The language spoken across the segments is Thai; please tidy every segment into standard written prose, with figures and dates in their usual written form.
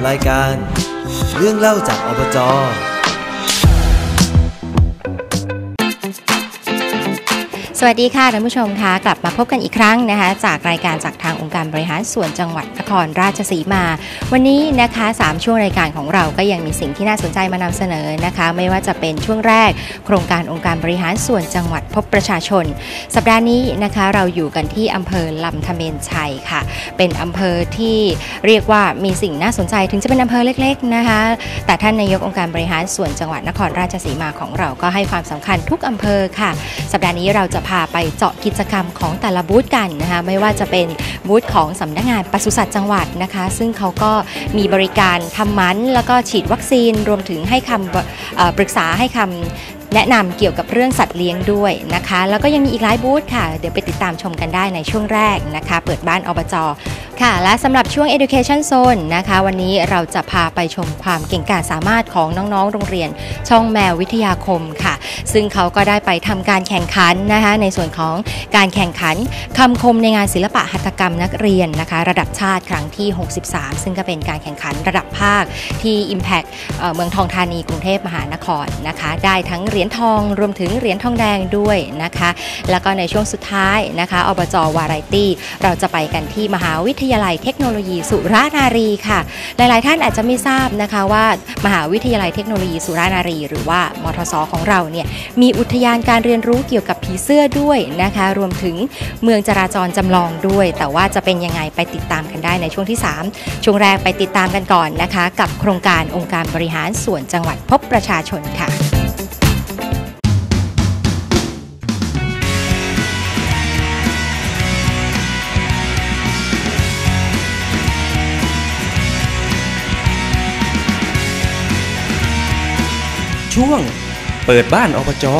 รายการเรื่องเล่าจากอบจ. สวัสดีค่ะท่านผู้ชมค่ะกลับมาพบกันอีกครั้งนะคะจากรายการจากทางองค์การบริหารส่วนจังหวัดนครราชสีมาวันนี้นะคะ3ช่วงรายการของเราก็ยังมีสิ่งที่น่าสนใจมานำเสนอนะคะไม่ว่าจะเป็นช่วงแรกโครงการองค์การบริหารส่วนจังหวัดพบประชาชนสัปดาห์นี้นะคะเราอยู่กันที่อำเภอลำทะเมนชัยค่ะเป็นอำเภอที่เรียกว่ามีสิ่งน่าสนใจถึงจะเป็นอำเภอเล็กๆนะคะแต่ท่านนายกองค์การบริหารส่วนจังหวัดนครราชสีมาของเราก็ให้ความสำคัญทุกอำเภอค่ะสัปดาห์นี้เราจะพาไปเจาะกิจกรรมของแต่ละบูธกันนะคะไม่ว่าจะเป็นบูธของสำนักงานปศุสัตว์จังหวัดนะคะซึ่งเขาก็มีบริการทำหมันแล้วก็ฉีดวัคซีนรวมถึงให้คำปรึกษาให้คำแนะนำเกี่ยวกับเรื่องสัตว์เลี้ยงด้วยนะคะแล้วก็ยังมีอีกหลายบูธค่ะเดี๋ยวไปติดตามชมกันได้ในช่วงแรกนะคะเปิดบ้านอบจ.ค่ะและสำหรับช่วง Education Zone นะคะวันนี้เราจะพาไปชมความเก่งกาจสามารถของน้องๆโรงเรียนช่องแมววิทยาคมค่ะซึ่งเขาก็ได้ไปทำการแข่งขันนะคะในส่วนของการแข่งขันคำคมในงานศิลปะหัตถกรรมนักเรียนนะคะระดับชาติครั้งที่63ซึ่งก็เป็นการแข่งขันระดับภาคที่ Impact เมืองทองธานีกรุงเทพมหานครนะคะได้ทั้งเหรียญทองรวมถึงเหรียญทองแดงด้วยนะคะแล้วก็ในช่วงสุดท้ายนะคะอบจ.วาไรตี้เราจะไปกันที่มหาวิทยาลัยเทคโนโลยีสุรานารีค่ะหลายๆท่านอาจจะไม่ทราบนะคะว่ามหาวิทยาลัยเทคโนโลยีสุรานารีหรือว่ามทส.ของเราเนี่ยมีอุทยานการเรียนรู้เกี่ยวกับผีเสื้อด้วยนะคะรวมถึงเมืองจราจรจำลองด้วยแต่ว่าจะเป็นยังไงไปติดตามกันได้ในช่วงที่3ช่วงแรกไปติดตามกันก่อนนะคะกับโครงการองค์การบริหารส่วนจังหวัดพบประชาชนค่ะช่วงเปิดบ้านอบจ.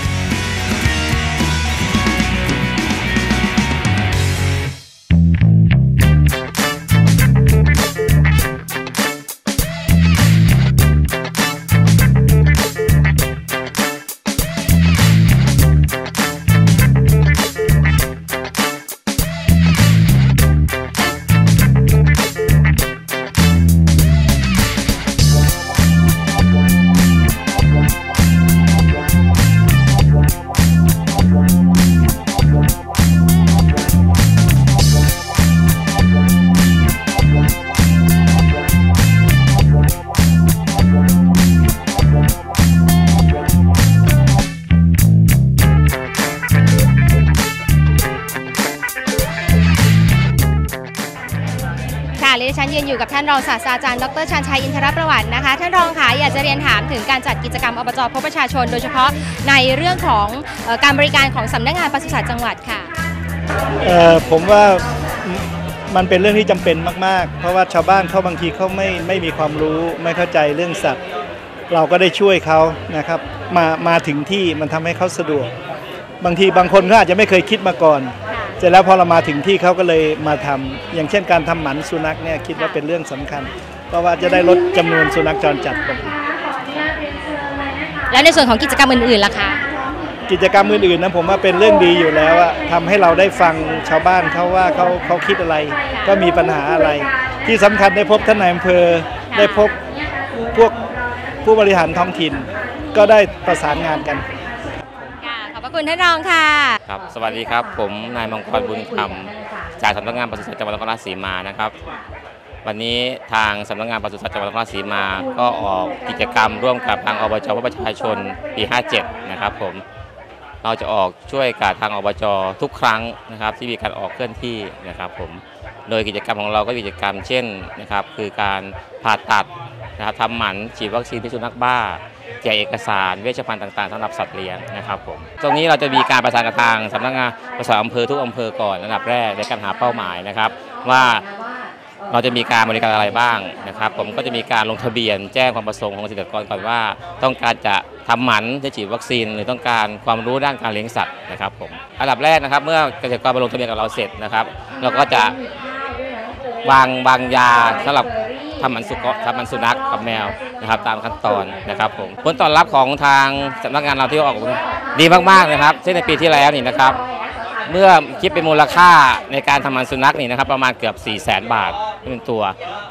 ดิฉันยืนอยู่กับท่านรองศาสตราจารย์ดร.ชาญชัยอินทรประวัตินะคะท่านรองค่ะอยากจะเรียนถามถึงการจัดกิจกรรมอบจ.พบประชาชนโดยเฉพาะในเรื่องของการบริการของสำนักงานปศุสัตว์จังหวัดค่ะผมว่ามันเป็นเรื่องที่จำเป็นมากๆเพราะว่าชาวบ้านเขาบางทีเขาไม่มีความรู้ไม่เข้าใจเรื่องสัตว์เราก็ได้ช่วยเขานะครับมาถึงที่มันทำให้เขาสะดวกบางทีบางคนเขาอาจจะไม่เคยคิดมาก่อนเสร็จแล้วพอเรามาถึงที่เขาก็เลยมาทำอย่างเช่นการทำหมันสุนัขเนี่ยคิดว่าเป็นเรื่องสำคัญเพราะว่าจะได้ลดจำนวนสุนัขจรจัดลงแล้วในส่วนของกิจกรรมอื่นๆล่ะคะกิจกรรมอื่นๆนะผมว่าเป็นเรื่องดีอยู่แล้วอะทำให้เราได้ฟังชาวบ้านเขาว่าเขาคิดอะไรก็มีปัญหาอะไรที่สำคัญได้พบท่านนายอำเภอได้พบพวกผู้บริหารท้องถิ่นก็ได้ประสานงานกันขอบพระคุณท่านรองค่ะครับสวัสดีครับผมนายมังกรบุญธรรมจากสำนักงานปศุสัตว์จังหวัดนครราชสีมานะครับวันนี้ทางสำนักงานปศุสัตว์จังหวัดนครราชสีมาก็ออกกิจกรรมร่วมกับทางอบจ.พบประชาชนปี57นะครับผมเราจะออกช่วยกับทางอบจ.ทุกครั้งนะครับที่มีการออกเคลื่อนที่นะครับผมโดยกิจกรรมของเราก็มีกิจกรรมเช่นนะครับคือการผ่าตัดนะครับทำหมันฉีดวัคซีนพิษสุนัขบ้าแจกเอกสารเวชภัณฑ์ต่างๆสำหรับสัตว์เลี้ยงนะครับผมตรงนี้เราจะมีการประสานกับทางสำนักงานปศุสัตว์อำเภอทุกอำเภอก่อนอันดับแรกในการหาเป้าหมายนะครับว่าเราจะมีการบริการอะไรบ้างนะครับผมก็จะมีการลงทะเบียนแจ้งความประสงค์ของเกษตรกรก่อนว่าต้องการจะทำหมันจะฉีดวัคซีนหรือต้องการความรู้ด้านการเลี้ยงสัตว์นะครับผมอันดับแรกนะครับเมื่อเกษตรกรมาลงทะเบียนกับเราเสร็จนะครับเราก็จะวางยาสำหรับทำหมันสุนัขกับแมวนะครับตามขั้นตอนนะครับผมผลตอบรับของทางสำนักงานเราที่ออกดีมากๆนะครับเช่นในปีที่แล้วนี่นะครับเมื่อคิดเป็นมูลค่าในการทำหมันสุนัขนี่นะครับประมาณเกือบ400,000 บาทเป็นตัวนะครับ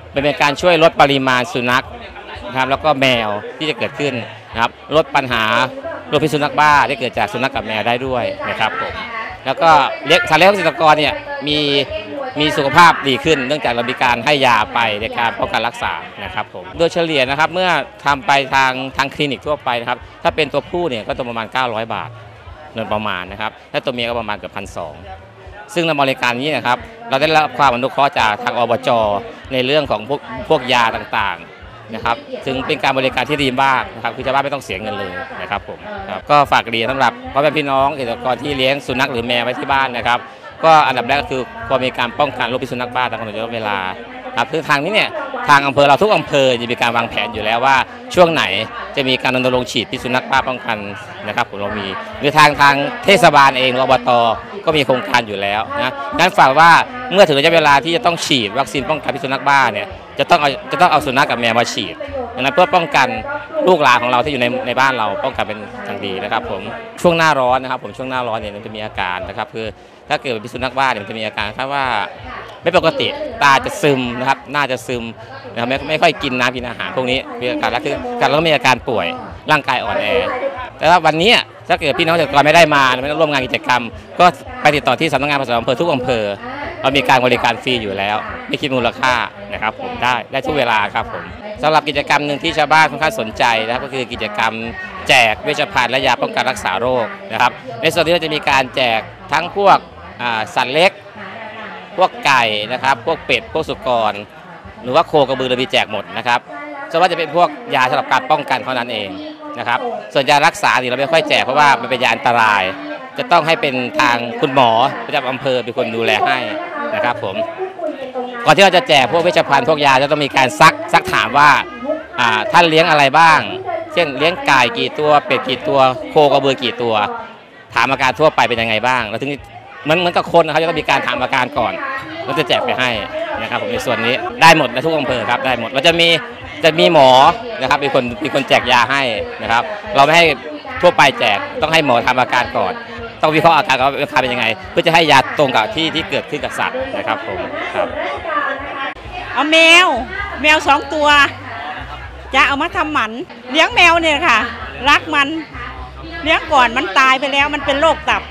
เป็นการช่วยลดปริมาณสุนัขนะครับแล้วก็แมวที่จะเกิดขึ้นนะครับลดปัญหาโรคพิษสุนัขบ้าที่เกิดจากสุนัขกับแมวได้ด้วยนะครับผมแล้วก็สัตว์เลี้ยงเกษตรกรเนี่ยมีสุขภาพดีขึ้นเนื่องจากเรามีการให้ยาไปในการป้องกันรักษานะครับผมโดยเฉลี่ยนะครับเมื่อทำไปทางคลินิกทั่วไปนะครับถ้าเป็นตัวผู้เนี่ยก็ตัวประมาณ900 บาทโดยประมาณนะครับถ้าตัวเมียก็ประมาณเกือบ1,200ซึ่งในบริการนี้นะครับเราได้รับความอนุเคราะห์จากทางอบจ.ในเรื่องของพวกยาต่างๆนะครับซึ่งเป็นการบริการที่ดีมากนะครับคือชาวบ้านไม่ต้องเสียเงินเลยนะครับผมครับก็ฝากเรียนสำหรับพ่อแม่พี่น้องเกษตรกรที่เลี้ยงสุนัขหรือแมวไว้ที่บ้านนะครับก็อันดับแรกก็คือควรมีการป้องกันโรคพิษสุนัขบ้าตามกำหนดเวลาครับคือทางนี้เนี่ยทางอำเภอเราทุกอำเภอจะมีการวางแผนอยู่แล้วว่าช่วงไหนจะมีการรณรงค์ฉีดพิษสุนัขบ้าป้องกันนะครับผมเรามีหรือทางเทศบาลเองอบต.ก็มีโครงการอยู่แล้วนะงั้นฝากว่าเมื่อถึงระยะเวลาที่จะต้องฉีดวัคซีนป้องกันพิษสุนัขบ้าเนี่ยจะต้องเอาสุนัขกับแมวมาฉีดดังนั้นเพื่อป้องกันลูกหลานของเราที่อยู่ในบ้านเราป้องกันเป็นอย่างดีนะครับผมช่วงหน้าร้อนนะครับผมช่วงหน้าร้อนเนี่ยมันจะมีอาการนะครับคือถ้าเกิดพิษสุนัขบ้าเนี่ยมันจะมีอาการคล้ายว่าไม่ปกติตาจะซึมนะครับหน้าจะซึมนะครับไม่ค่อยกินน้ำกินอาหารพวกนี้มีอาการแล้วคือการแล้วมีอาการป่วยร่างกายอ่อนแอแต่ว่าวันนี้ถ้าเกิดพี่น้องเกษตรกรไม่ได้มาไม่ได้ร่วมงานกิจกรรมก็ไปติดต่อที่สำนักงานปศุสัตว์อำเภอทุกอำเภอเรามีการบริการฟรีอยู่แล้วไม่คิดมูลค่านะครับผมได้ทุกเวลาครับผมสำหรับกิจกรรมหนึ่งที่ชาวบ้านค่อนข้างสนใจนะครับก็คือกิจกรรมแจกเวชภัณฑ์และยาป้องกันรักษาโรคนะครับในส่วนนี้เราจะมีการแจกทั้งพวกสัตว์เล็กพวกไก่นะครับพวกเป็ดพวกสุกรหรือว่าโคกระบือเรามีแจกหมดนะครับส่วนว่าจะเป็นพวกยาสำหรับการป้องกันเท่านั้นเองนะครับส่วนยารักษาเราไม่ค่อยแจกเพราะว่ามันเป็นยาอันตรายจะต้องให้เป็นทางคุณหมอประจำอำเภอเป็นคนดูแลให้นะครับผมก่อนที่เราจะแจกพวกเวชภัณฑ์พวกยาจะต้องมีการซักถามว่าท่านเลี้ยงอะไรบ้างเช่นเลี้ยงไก่กี่ตัวเป็ดกี่ตัวโคกระบือกี่ตัวถามอาการทั่วไปเป็นยังไงบ้างแล้วถึงเหมือนกับคนนะครับจะต้องมีการถามอาการก่อนแล้วจะแจกไปให้นะครับผมในส่วนนี้ได้หมดในทุกอำเภอครับได้หมดเราจะมีหมอนะครับมีคนแจกยาให้นะครับเราไม่ให้ทั่วไปแจกต้องให้หมอทำอาการก่อนต้องวิเคราะห์อาการว่าอาการเป็นยังไงเพื่อจะให้ยาตรงกับที่เกิดขึ้นกับสัตว์นะครับผมครับเอาแมว2 ตัวจะเอามาทำหมันเลี้ยงแมวเนี่ยค่ะรักมันเลี้ยงก่อนมันตายไปแล้วมันเป็นโรคตับ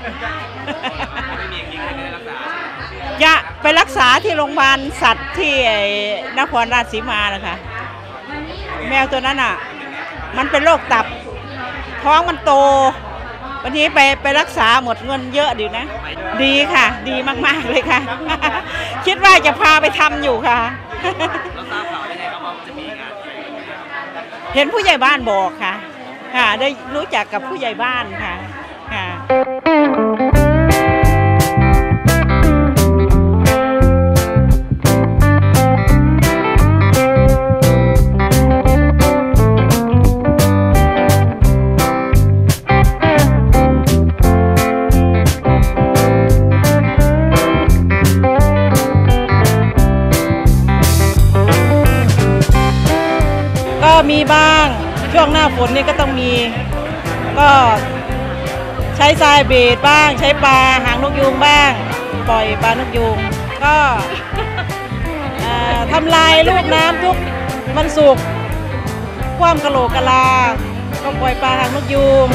จะไปรักษาที่โรงพยาบาลสัตว์ที่นครราชสีมานะคะแมวตัวนั้นอ่ะมันเป็นโรคตับท้องมันโตวันนี้ไปรักษาหมดเงินเยอะดีนะดีค่ะดีมากๆเลยค่ะคิดว่าจะพาไปทำอยู่ค่ะเห็นผู้ใหญ่บ้านบอกค่ะได้รู้จักกับผู้ใหญ่บ้านค่ะมีบ้างช่วงหน้าฝนนี่ก็ต้องมีก็ใช้ทรายเบสบ้างใช้ปลาหางนกยูงบ้างปล่อยปลานกยูงก็ทำลายลูกน้ำทุกวันศุกร์คว่ำกะโหลกกะลาก็ปล่อยปลาหางนกยูง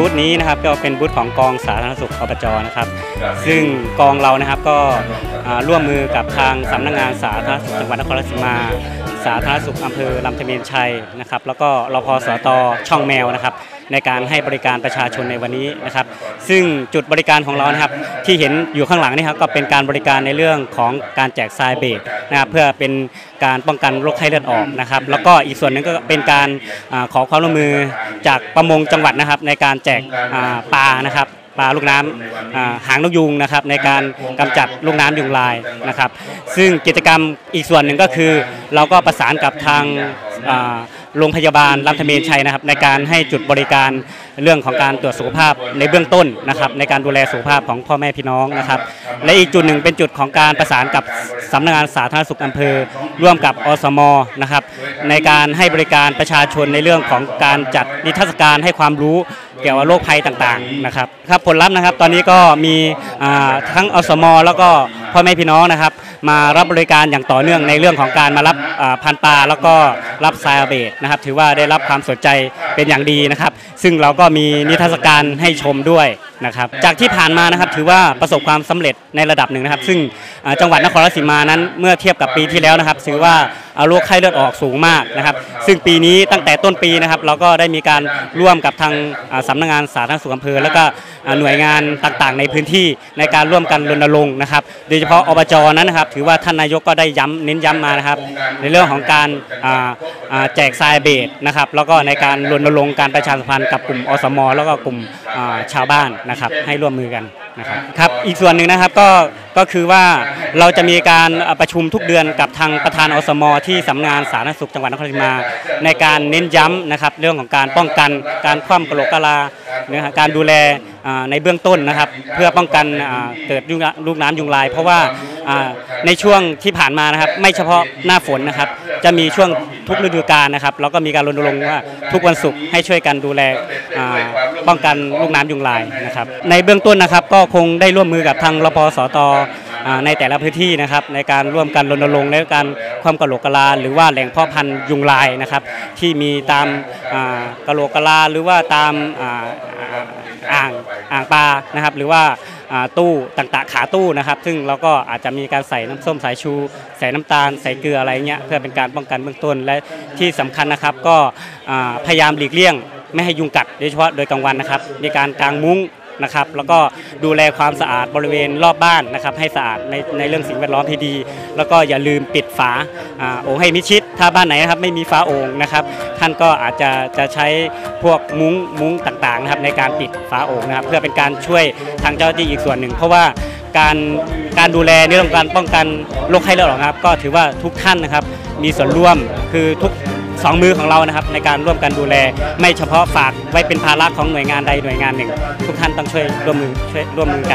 บูธนี้นะครับก็เป็นบูธของกองสาธารณสุขอบจนะครับซึ่งกองเรานะครับก็ร่วมมือกับทางสำนักงานสาธารณสุขจังหวัดนครราชสีมาสาธารณสุขอำเภอลำธเมียนชัยนะครับแล้วก็รพสตช่องแมวนะครับในการให้บริการประชาชนในวันนี้นะครับซึ่งจุดบริการของเรานะครับที่เห็นอยู่ข้างหลังนี่ครับก็เป็นการบริการในเรื่องของการแจกทรายเบรกนะครับเพื่อเป็นการป้องกันโรคไข้เลือดออกนะครับแล้วก็อีกส่วนหนึ่งก็เป็นการขอความร่วมมือจากประมงจังหวัดนะครับในการแจกปลานะครับปลาลูกน้ำหางนกยูงนะครับในการกำจัดลูกน้ำยุงลายนะครับซึ่งกิจกรรมอีกส่วนหนึ่งก็คือเราก็ประสานกับทางโรงพยาบาลลำธเมียนชัยนะครับในการให้จุดบริการเรื่องของการตรวจสุขภาพในเบื้องต้นนะครับในการดูแลสุขภาพของพ่อแม่พี่น้องนะครับและอีกจุดหนึ่งเป็นจุดของการประสานกับสำนักงานสาธารณสุขอำเภอร่วมกับอสมนะครับในการให้บริการประชาชนในเรื่องของการจัดนิทรรศการให้ความรู้เกี่ยวกับโรคภัยต่างๆนะครับผลลัพธ์นะครับตอนนี้ก็มีทั้งอสมแล้วก็พ่อแม่พี่น้องนะครับมารับบริการอย่างต่อเนื่องในเรื่องของการมารับพันปลาแล้วก็รับทรายเบรกนะครับถือว่าได้รับความสนใจเป็นอย่างดีนะครับซึ่งเราก็มีนิทรรศการให้ชมด้วยนะครับจากที่ผ่านมานะครับถือว่าประสบความสำเร็จในระดับหนึ่งนะครับซึ่งจังหวัดนครราชสีมานั้นเมื่อเทียบกับปีที่แล้วนะครับถือว่าโรคไข้เลือดออกสูงมากนะครับซึ่งปีนี้ตั้งแต่ต้นปีนะครับเราก็ได้มีการร่วมกับทางสำนักงานสาธารณสุขอำเภอแล้วก็หน่วยงานต่างๆในพื้นที่ในการร่วมกันรณรงค์นะครับโดยเฉพาะอบจนั้นนะครับถือว่าท่านนายกก็ได้เน้นย้ำมานะครับในเรื่องของการแจกทรายเบรกนะครับแล้วก็ในการรณรงค์การประชาสัมพันธ์กับกลุ่มอสมแล้วก็กลุ่มชาวบ้านนะครับให้ร่วมมือกันนะครับอีกส่วนหนึ่งนะครับก็คือว่าเราจะมีการประชุมทุกเดือนกับทางประธานอสมที่สำนักงานสาธารณสุขจังหวัดนครราชสีมาในการเน้นย้ำนะครับเรื่องของการป้องกันการคว่ำกะโหลกกะลานะครับการดูแลในเบื้องต้นนะครับเพื่อป้องกันเกิดลูกน้ำยุงลายเพราะว่าในช่วงที่ผ่านมานะครับไม่เฉพาะหน้าฝนนะครับจะมีช่วงทุกฤดูกาลนะครับแล้วก็มีการรณรงค์ว่าทุกวันศุกร์ให้ช่วยกันดูแลป้องกันลูกน้ำยุงลายนะครับในเบื้องต้นนะครับก็คงได้ร่วมมือกับทางรพสตในแต่ละพื้นที่นะครับในการร่วมกันรณรงค์ในการคว่ำกะโหลกกะลาหรือว่าแหล่งเพาะพันธุ์ยุงลายนะครับที่มีตามกะโหลกกะลาหรือว่าตามอ่างปลานะครับหรือว่าตู้ต่างๆขาตู้นะครับซึ่งเราก็อาจจะมีการใส่น้ำส้มสายชูใส่น้ำตาลใส่เกลืออะไรเงี้ยเพื่อเป็นการป้องกันเบื้องต้นและที่สำคัญนะครับก็พยายามหลีกเลี่ยงไม่ให้ยุงกัดโดยเฉพาะโดยกลางวันนะครับมีการกางมุ้งนะครับแล้วก็ดูแลความสะอาดบริเวณรอบบ้านนะครับให้สะอาดในเรื่องสิ่งแวดล้อมที่ดีแล้วก็อย่าลืมปิดฝาโอ่งให้มิดชิดถ้าบ้านไหนนะครับไม่มีฝาโอ่งนะครับท่านก็อาจจะใช้พวกมุ้งต่างๆนะครับในการปิดฝาโอ่งนะครับเพื่อเป็นการช่วยทางเจ้าหน้าที่อีกส่วนหนึ่งเพราะว่าการดูแลในเรื่องการป้องกันโรคไข้เลือดออกครับก็ถือว่าทุกท่านนะครับมีส่วนร่วมคือทุก2มือของเรานะครับในการร่วมกันดูแลไม่เฉพาะฝากไว้เป็นภาระของหน่วยงานใดหน่วยงานหนึ่งทุกท่านต้องช่วยร่วมมือกัน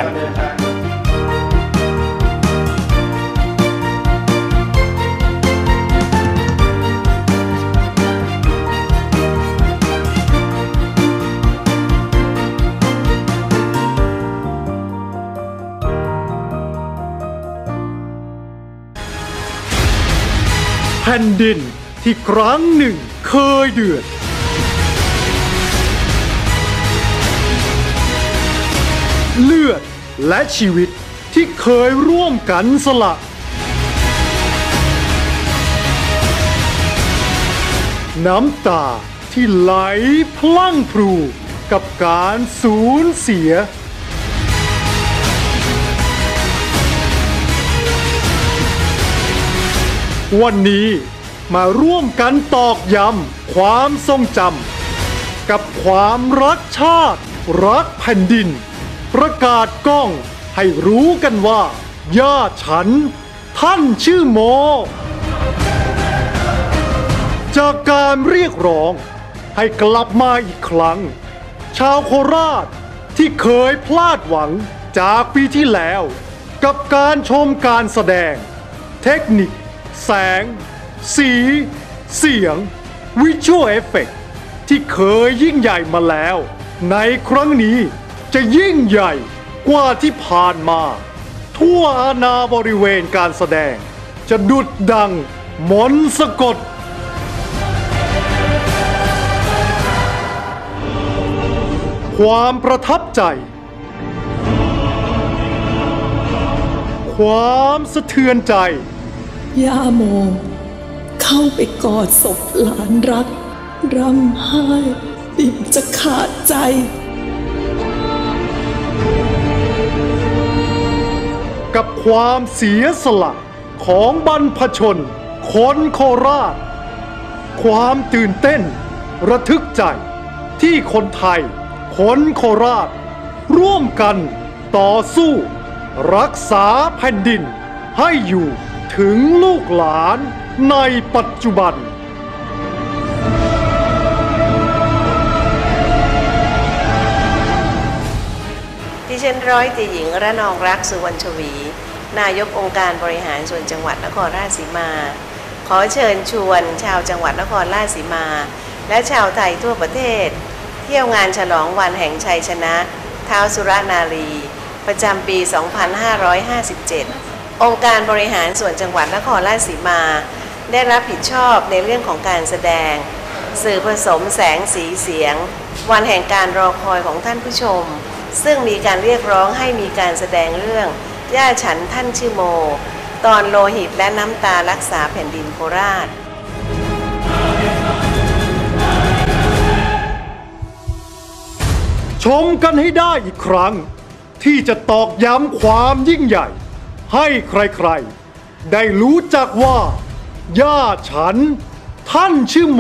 แผ่นดินที่ครั้งหนึ่งเคยเดือดเลือดและชีวิตที่เคยร่วมกันสละน้ำตาที่ไหลพลั่งพรูกับการสูญเสียวันนี้มาร่วมกันตอกย้ำความทรงจำกับความรักชาติรักแผ่นดินประกาศก้องให้รู้กันว่าย่าฉันท่านชื่อโมจากการเรียกร้องให้กลับมาอีกครั้งชาวโคราชที่เคยพลาดหวังจากปีที่แล้วกับการชมการแสดงเทคนิคแสงสีเสียงวิชวลเอฟเฟกต์ที่เคยยิ่งใหญ่มาแล้วในครั้งนี้จะยิ่งใหญ่กว่าที่ผ่านมาทั่วอาณาบริเวณการแสดงจะดุจดังมนต์สะกดความประทับใจ ความสะเทือนใจย่าโมเข้าไปกอดศพหลานรักร่ำไห้ปิ่มจะขาดใจกับความเสียสละของบรรพชนคนโคราชความตื่นเต้นระทึกใจที่คนไทยคนโคราชร่วมกันต่อสู้รักษาแผ่นดินให้อยู่ถึงลูกหลานในปัจจุบันดิฉันร้อยตรีหญิงระนองรักสุวรรณชวีนายกองค์การบริหารส่วนจังหวัดนครราชสีมาขอเชิญชวนชาวจังหวัดนครราชสีมาและชาวไทยทั่วประเทศเที่ยวงานฉลองวันแห่งชัยชนะท้าวสุรนารีประจำปี 2557 องค์การบริหารส่วนจังหวัดนครราชสีมาได้รับผิดชอบในเรื่องของการแสดงสื่อผสมแสงสีเสียงวันแห่งการรอคอยของท่านผู้ชมซึ่งมีการเรียกร้องให้มีการแสดงเรื่องย่าฉันท่านชื่อโมตอนโลหิตและน้ำตารักษาแผ่นดินโคราชชมกันให้ได้อีกครั้งที่จะตอกย้ำความยิ่งใหญ่ให้ใครๆได้รู้จักว่าย่าฉันท่านชื่อโม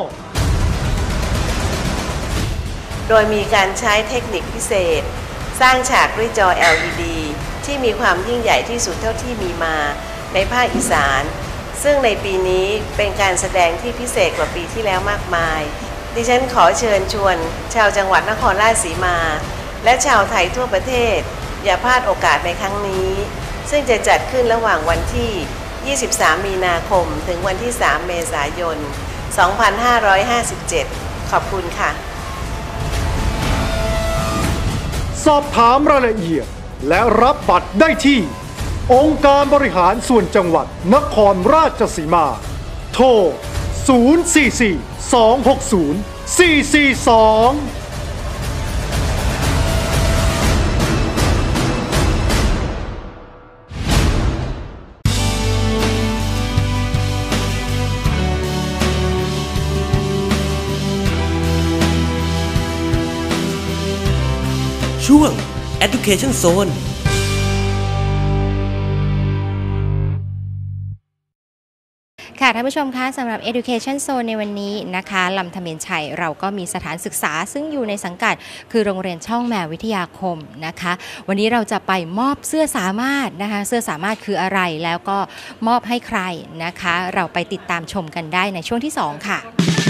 โดยมีการใช้เทคนิคพิเศษสร้างฉากด้วยจอ LED ที่มีความยิ่งใหญ่ที่สุดเท่าที่มีมาในภาคอีสานซึ่งในปีนี้เป็นการแสดงที่พิเศษกว่าปีที่แล้วมากมายดิฉันขอเชิญชวนชาวจังหวัดนครราชสีมาและชาวไทยทั่วประเทศอย่าพลาดโอกาสในครั้งนี้ซึ่งจะจัดขึ้นระหว่างวันที่ 23 มีนาคมถึงวันที่ 3 เมษายน 2557 ขอบคุณค่ะสอบถามรายละเอียดและรับบัตรได้ที่องค์การบริหารส่วนจังหวัดนครราชสีมาโทร 044-260-442 ช่วง Education Zone ค่ะท่านผู้ชมคะสำหรับ Education Zone ในวันนี้นะคะลำธเมนชัยเราก็มีสถานศึกษาซึ่งอยู่ในสังกัดคือโรงเรียนช่องแมววิทยาคมนะคะวันนี้เราจะไปมอบเสื้อสามารถนะคะเสื้อสามารถคืออะไรแล้วก็มอบให้ใครนะคะเราไปติดตามชมกันได้ในช่วงที่2ค่ะ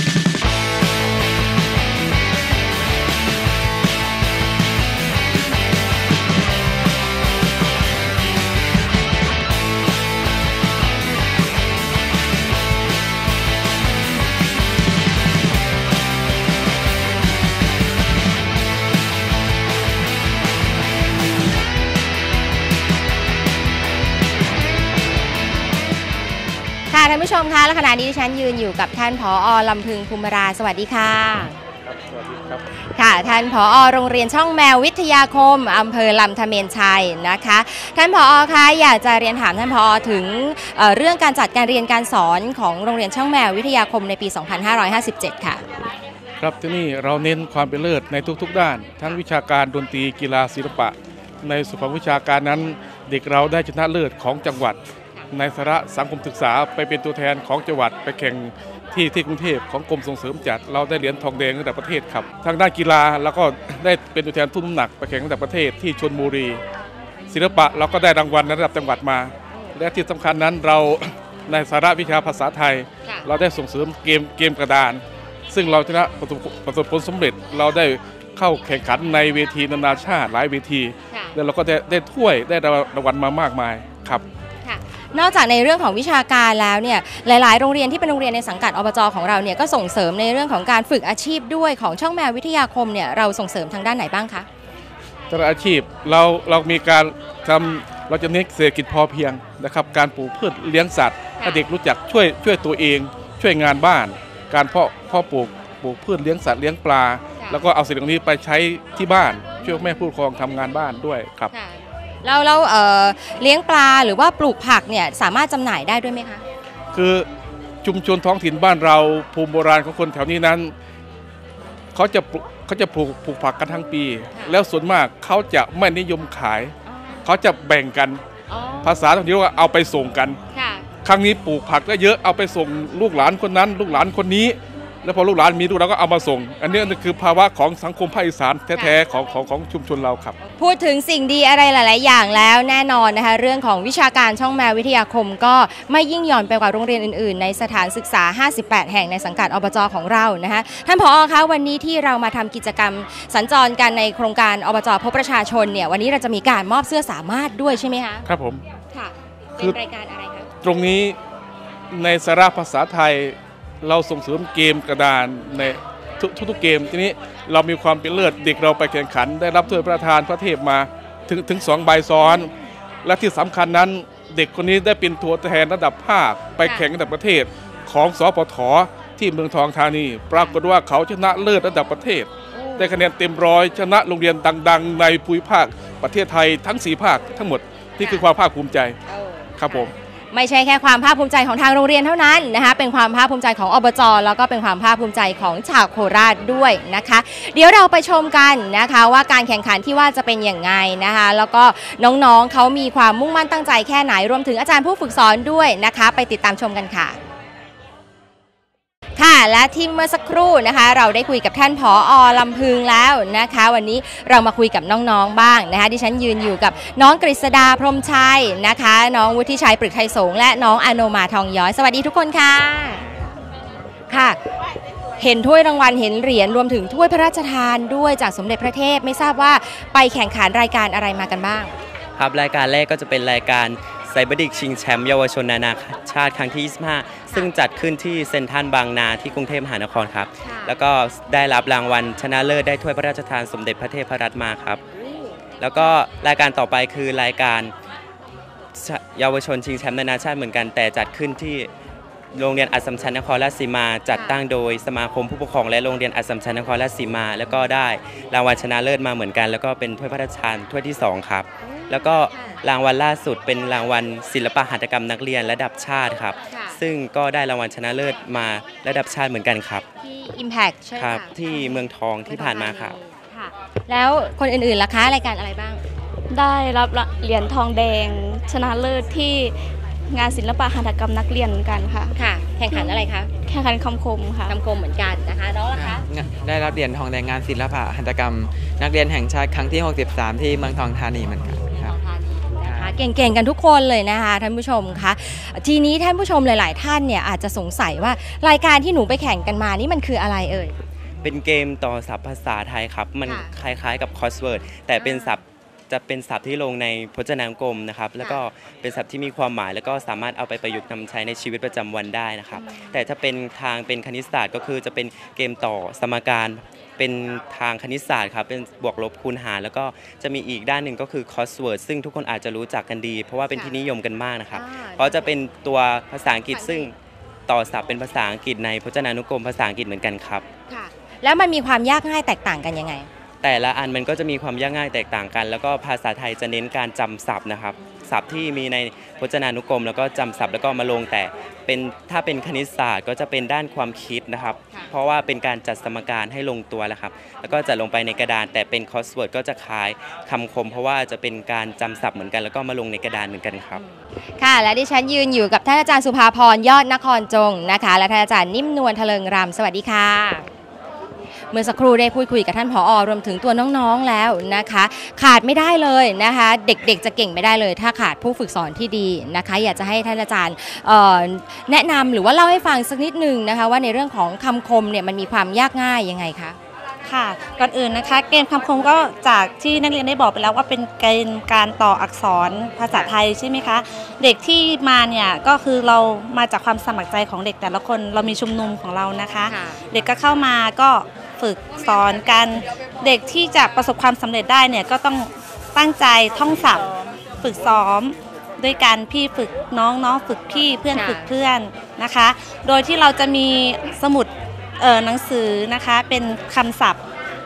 ท่านผู้ชมคะและขณะนี้ดิฉันยืนอยู่กับท่านผอ.ลำพึงภูมิราสวัสดีค่ะครับสวัสดีครับค่ะท่านผอ.โรงเรียนช่องแมววิทยาคมอำเภอลำธเมนชัยนะคะท่านผอ.คะอยากจะเรียนถามท่านผอ.ถึงเรื่องการจัดการเรียนการสอนของโรงเรียนช่องแมววิทยาคมในปี 2557 ค่ะครับที่นี่เราเน้นความเป็นเลิศในทุกๆด้านทั้งวิชาการดนตรีกีฬาศิลปะในส่วนของวิชาการนั้นเด็กเราได้ชนะเลิศของจังหวัดในสาระสังคมศึกษาไปเป็นตัวแทนของจังหวัดไปแข่งที่กรุงเทพของกรมส่งเสริมจัดเราได้เหรียญทองแดงระดับประเทศครับทางด้านกีฬาเราก็ได้เป็นตัวแทนทุ่นน้ำหนักไปแข่งระดับประเทศที่ชลบุรีศิลปะเราก็ได้รางวัลระดับจังหวัดมาและที่สำคัญนั้นเราในสาระวิชาภาษาไทยเราได้ส่งเสริมเกมกระดานซึ่งเราชนะประสบผลสำเร็จเราได้เข้าแข่งขันในเวทีนานาชาติหลายเวทีแล้วเราก็ได้ถ้วยได้รางวัลมามากมายครับนอกจากในเรื่องของวิชาการแล้วเนี่ยหลายๆโรงเรียนที่เป็นโรงเรียนในสังกัดอบจ.ของเราเนี่ยก็ส่งเสริมในเรื่องของการฝึกอาชีพด้วยของช่องแมววิทยาคมเนี่ยเราส่งเสริมทางด้านไหนบ้างคะแต่ละอาชีพเรามีการเราจะเน้นเศรษฐกิจพอเพียงนะครับการปลูกพืชเลี้ยงสัตว์ให้เด็กรู้จักช่วยตัวเองช่วยงานบ้านการเพาะปลูกพืชเลี้ยงสัตว์เลี้ยงปลาแล้วก็เอาสิ่งเหล่านี้ไปใช้ที่บ้านช่วยแม่ผู้ปกครองทำงานบ้านด้วยครับแล้วเลี้ยงปลาหรือว่าปลูกผักเนี่ยสามารถจำหน่ายได้ด้วยไหมคะคือชุมชนท้องถิ่นบ้านเราภูมิโบราณของคนแถวนี้นั้นเขาจะปลูกผักกันทั้งปีแล้วส่วนมากเขาจะไม่นิยมขายเขาจะแบ่งกันภาษาท้องถิ่นว่าเอาไปส่งกันครั้งนี้ปลูกผักก็เยอะเอาไปส่งลูกหลานคนนั้นลูกหลานคนนี้แล้วพอลูกหลานมีลูกเราก็เอามาส่งอันนี้คือภาวะของสังคมภาคอีสานแท้ๆของชุมชนเราครับพูดถึงสิ่งดีอะไรหลายๆอย่างแล้วแน่นอนนะคะเรื่องของวิชาการช่องแมววิทยาคมก็ไม่ยิ่งหย่อนไปกว่าโรงเรียนอื่นๆในสถานศึกษา58แห่งในสังกัดอบจ.ของเรานะคะท่านผอ.คะวันนี้ที่เรามาทำกิจกรรมสัญจรกันในโครงการอบจ.พบประชาชนเนี่ยวันนี้เราจะมีการมอบเสื้อสามารถด้วยใช่ไหมคะครับผมค่ะเป็นรายการอะไรคะตรงนี้ในสาระภาษาไทยเราส่งเสริมเกมกระดานในทุกเกมทีนี้เรามีความเป็นเลิศเด็กเราไปแข่งขันได้รับถ้วยพระราชทานพระเทพมาถึง2 ใบซ้อนและที่สำคัญนั้นเด็กคนนี้ได้เป็นตัวแทนระดับภาคไปแข่งระดับประเทศของสปท.ที่เมืองทองธานีปรากฏว่าเขาชนะเลิศระดับประเทศได้คะแนนเต็มร้อยชนะโรงเรียนดังๆในภูมิภาคประเทศไทยทั้ง4 ภาคทั้งหมดที่คือความภาคภูมิใจครับผมไม่ใช่แค่ความภาคภูมิใจของทางโรงเรียนเท่านั้นนะคะเป็นความภาคภูมิใจของอบจ.แล้วก็เป็นความภาคภูมิใจของชาวโคราชด้วยนะคะเดี๋ยวเราไปชมกันนะคะว่าการแข่งขันที่ว่าจะเป็นอย่างไรนะคะแล้วก็น้องๆเขามีความมุ่งมั่นตั้งใจแค่ไหนรวมถึงอาจารย์ผู้ฝึกสอนด้วยนะคะไปติดตามชมกันค่ะค่ะและที่เมื่อสักครู่นะคะเราได้คุยกับท่านผอ.ลำพึงแล้วนะคะวันนี้เรามาคุยกับน้องๆบ้างนะคะดิฉันยืนอยู่กับน้องกฤษดาพรหมชัยนะคะน้องวุฒิชัยปรึกไทยสงฆ์และน้องอโนมาทองย้อยสวัสดีทุกคนค่ะค่ะเห็นถ้วยรางวัลเห็นเหรียญรวมถึงถ้วยพระราชทานด้วยจากสมเด็จพระเทพไม่ทราบว่าไปแข่งขันรายการอะไรมากันบ้างครับรายการแรกก็จะเป็นรายการไซเบอร์ดิกชิงแชมป์เยาวชนนานาชาติครั้งที่25ซึ่งจัดขึ้นที่เซ็นทรัลบางนาที่กรุงเทพมหานครครับแล้วก็ได้รับรางวัลชนะเลิศได้ถ้วยพระราชทานสมเด็จพระเทพรัตน์มาครับแล้วก็รายการต่อไปคือรายการเยาวชนชิงแชมป์นานาชาติเหมือนกันแต่จัดขึ้นที่โรงเรียนอัสสัมชัญนครราชสีมาจัดตั้งโดยสมาคมผู้ปกครองและโรงเรียนอัสสัมชัญนครราชสีมาแล้วก็ได้รางวัลชนะเลิศมาเหมือนกันแล้วก็เป็นถ้วยพระราชทานถ้วยที่2ครับแล้วก็รางวัลล่าสุดเป็นรางวัลศิลปหัตถกรรมนักเรียนระดับชาติครับซึ่งก็ได้รางวัลชนะเลิศมาระดับชาติเหมือนกันครับที่ Impact ใช่ครับที่เมืองทองที่ผ่านมาครับแล้วคนอื่นๆล่ะคะรายการอะไรบ้างได้รับเหรียญทองแดงชนะเลิศที่งานศิลปะหัตถกรรมนักเรียนเหมือนกันค่ะค่ะแข่งขันอะไรคะแข่งขันคำคมค่ะคำคมเหมือนกันนะคะน้องล่ะคะได้รับเหรียญทองแดงงานศิลปะหัตถกรรมนักเรียนแห่งชาติครั้งที่63ที่เมืองทองธานีเหมือนกันครับเก่งๆกันทุกคนเลยนะคะท่านผู้ชมคะทีนี้ท่านผู้ชมหลายๆท่านเนี่ยอาจจะสงสัยว่ารายการที่หนูไปแข่งกันมานี่มันคืออะไรเอ่ยเป็นเกมต่อศัพท์ภาษาไทยครับมันคล้ายๆกับคอสเวิร์ดแต่เป็นศัพท์จะเป็นศัพท์ที่ลงในพจนานุกรมนะครับแล้วก็เป็นศัพท์ที่มีความหมายแล้วก็สามารถเอาไปประยุกต์นำใช้ในชีวิตประจำวันได้นะครับแต่ถ้าเป็นทางเป็นคณิตศาสตร์ก็คือจะเป็นเกมต่อสมการเป็นทางคณิตศาสตร์ครับเป็นบวกลบคูณหารแล้วก็จะมีอีกด้านหนึ่งก็คือคอสเวิร์ดซึ่งทุกคนอาจจะรู้จักกันดีเพราะว่าเป็นที่นิยมกันมากนะครับเพราะจะเป็นตัวภาษาอังกฤษซึ่งต่อศัพท์เป็นภาษาอังกฤษในพจนานุกรมภาษาอังกฤษเหมือนกันครับแล้วมันมีความยากง่ายแตกต่างกันยังไงแต่ละอันมันก็จะมีความยากง่ายแตกต่างกันแล้วก็ภาษาไทยจะเน้นการจำศัพท์นะครับศัพท์ที่มีในพจนานุกรมแล้วก็จำศัพท์แล้วก็มาลงแต่ถ้าเป็นคณิตศาสตร์ก็จะเป็นด้านความคิดนะครับเพราะว่าเป็นการจัดสมการให้ลงตัวแล้วครับแล้วก็จะลงไปในกระดานแต่เป็นคอสเวิร์ดก็จะคล้ายคำคมเพราะว่าจะเป็นการจำศัพท์เหมือนกันแล้วก็มาลงในกระดานเหมือนกันครับค่ะและดิฉันยืนอยู่กับท่านอาจารย์สุภาพรยอดนครจงนะคะและท่านอาจารย์นิ่มนวลทะเลิงรำสวัสดีค่ะเมื่อสักครู่ได้พูดคุยกับท่านผอ.รวมถึงตัวน้องๆแล้วนะคะขาดไม่ได้เลยนะคะเด็กๆจะเก่งไม่ได้เลยถ้าขาดผู้ฝึกสอนที่ดีนะคะอยากจะให้ท่านอาจารย์แนะนำหรือว่าเล่าให้ฟังสักนิดนึงนะคะว่าในเรื่องของคำคมเนี่ยมันมีความยากง่ายยังไงคะค่ะก่อนอื่นนะคะเกมคำคมก็จากที่นักเรียนได้บอกไปแล้วว่าเป็นเกมการต่ออักษรภาษาไทยใช่ไหมคะเด็กที่มาเนี่ยก็คือเรามาจากความสมัครใจของเด็กแต่ละคนเรามีชุมนุมของเรานะคะเด็กก็เข้ามาก็ฝึกสอนกันเด็กที่จะประสบความสำเร็จได้เนี่ยก็ต้องตั้งใจท่องศัพท์ฝึกซ้อมด้วยกันพี่ฝึกน้องน้องฝึกพี่เพื่อนฝึกเพื่อนนะคะโดยที่เราจะมีสมุดหนังสือนะคะเป็นคำศัพท์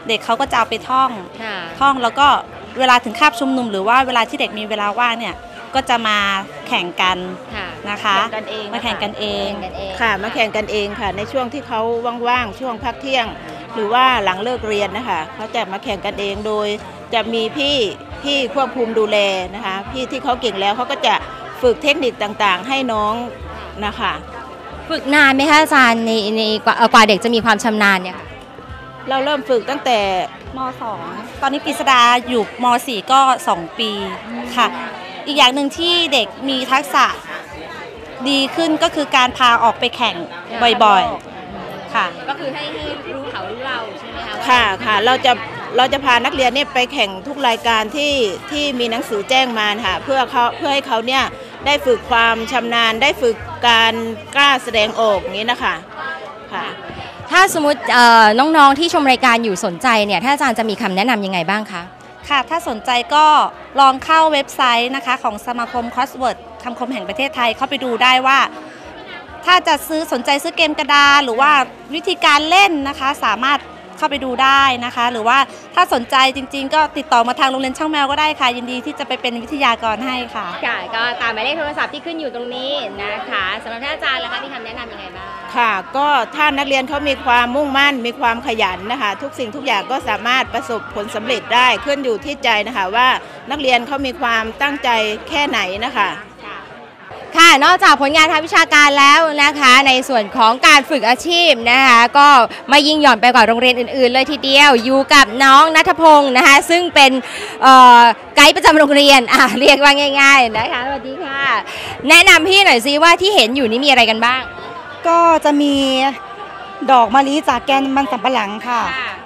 เด็กเขาก็จะเอาไปท่องแล้วก็เวลาถึงคาบชุมนุมหรือว่าเวลาที่เด็กมีเวลาว่างเนี่ยก็จะมาแข่งกันนะคะมาแข่งกันเองค่ะมาแข่งกันเองค่ะในช่วงที่เขาว่างๆช่วงพักเที่ยงหรือว่าหลังเลิกเรียนนะคะเขาจะมาแข่งกันเองโดยจะมีพี่ควบคุมดูแลนะคะพี่ที่เขาเก่งแล้วเขาก็จะฝึกเทคนิคต่างๆให้น้องนะคะฝึกนานไหมคะอาจารย์ในกว่าเด็กจะมีความชำนาญเนี่ยเราเริ่มฝึกตั้งแต่ม.2 ตอนนี้กฤษดาอยู่ม.4 ก็2 ปีค่ะอีกอย่างหนึ่งที่เด็กมีทักษะดีขึ้นก็คือการพาออกไปแข่งบ่อยๆค่ะก็คือให้รู้เขารู้เราใช่ไหมคะค่ะเราจะพานักเรียนเนี่ยไปแข่งทุกรายการที่มีหนังสือแจ้งมาค่ะเพื่อให้เขาเนี่ยได้ฝึกความชำนาญได้ฝึกการกล้าแสดงออกอย่างนี้นะคะค่ะถ้าสมมติน้องๆที่ชมรายการอยู่สนใจเนี่ยถ้าอาจารย์จะมีคำแนะนำยังไงบ้างคะค่ะถ้าสนใจก็ลองเข้าเว็บไซต์นะคะของสมาคม Crossword คำคมแห่งประเทศไทยเข้าไปดูได้ว่าถ้าจะสนใจซื้อเกมกระดาษหรือว่าวิธีการเล่นนะคะสามารถเข้าไปดูได้นะคะหรือว่าถ้าสนใจจริงๆก็ติดต่อมาทางโรงเรียนช่างแมวก็ได้ค่ะยินดีที่จะไปเป็นวิทยากรให้ค่ะก็ตามหมายเลขโทรศัพท์ที่ขึ้นอยู่ตรงนี้นะคะสำหรับท่านอาจารย์แล้วคะมีคำแนะนำยังไงบ้างค่ะก็ถ้านักเรียนเขามีความมุ่งมั่นมีความขยันนะคะทุกสิ่งทุกอย่างก็สามารถประสบผลสำเร็จได้ขึ้นอยู่ที่ใจนะคะว่านักเรียนเขามีความตั้งใจแค่ไหนนะคะค่ะนอกจากผลงานทางวิชาการแล้วนะคะในส่วนของการฝึกอาชีพนะคะก็ไม่ยิ่งหย่อนไปกว่าโรงเรียนอื่นๆเลยทีเดียวอยู่กับน้องณัฐพงศ์นะคะซึ่งเป็นไกด์ประจำโรงเรียนเรียกว่าง่ายๆนะคะสวัสดีค่ะแนะนำพี่หน่อยซิว่าที่เห็นอยู่นี่มีอะไรกันบ้างก็จะมีดอกมะลิจากแกนมันสำปะหลังค่ะ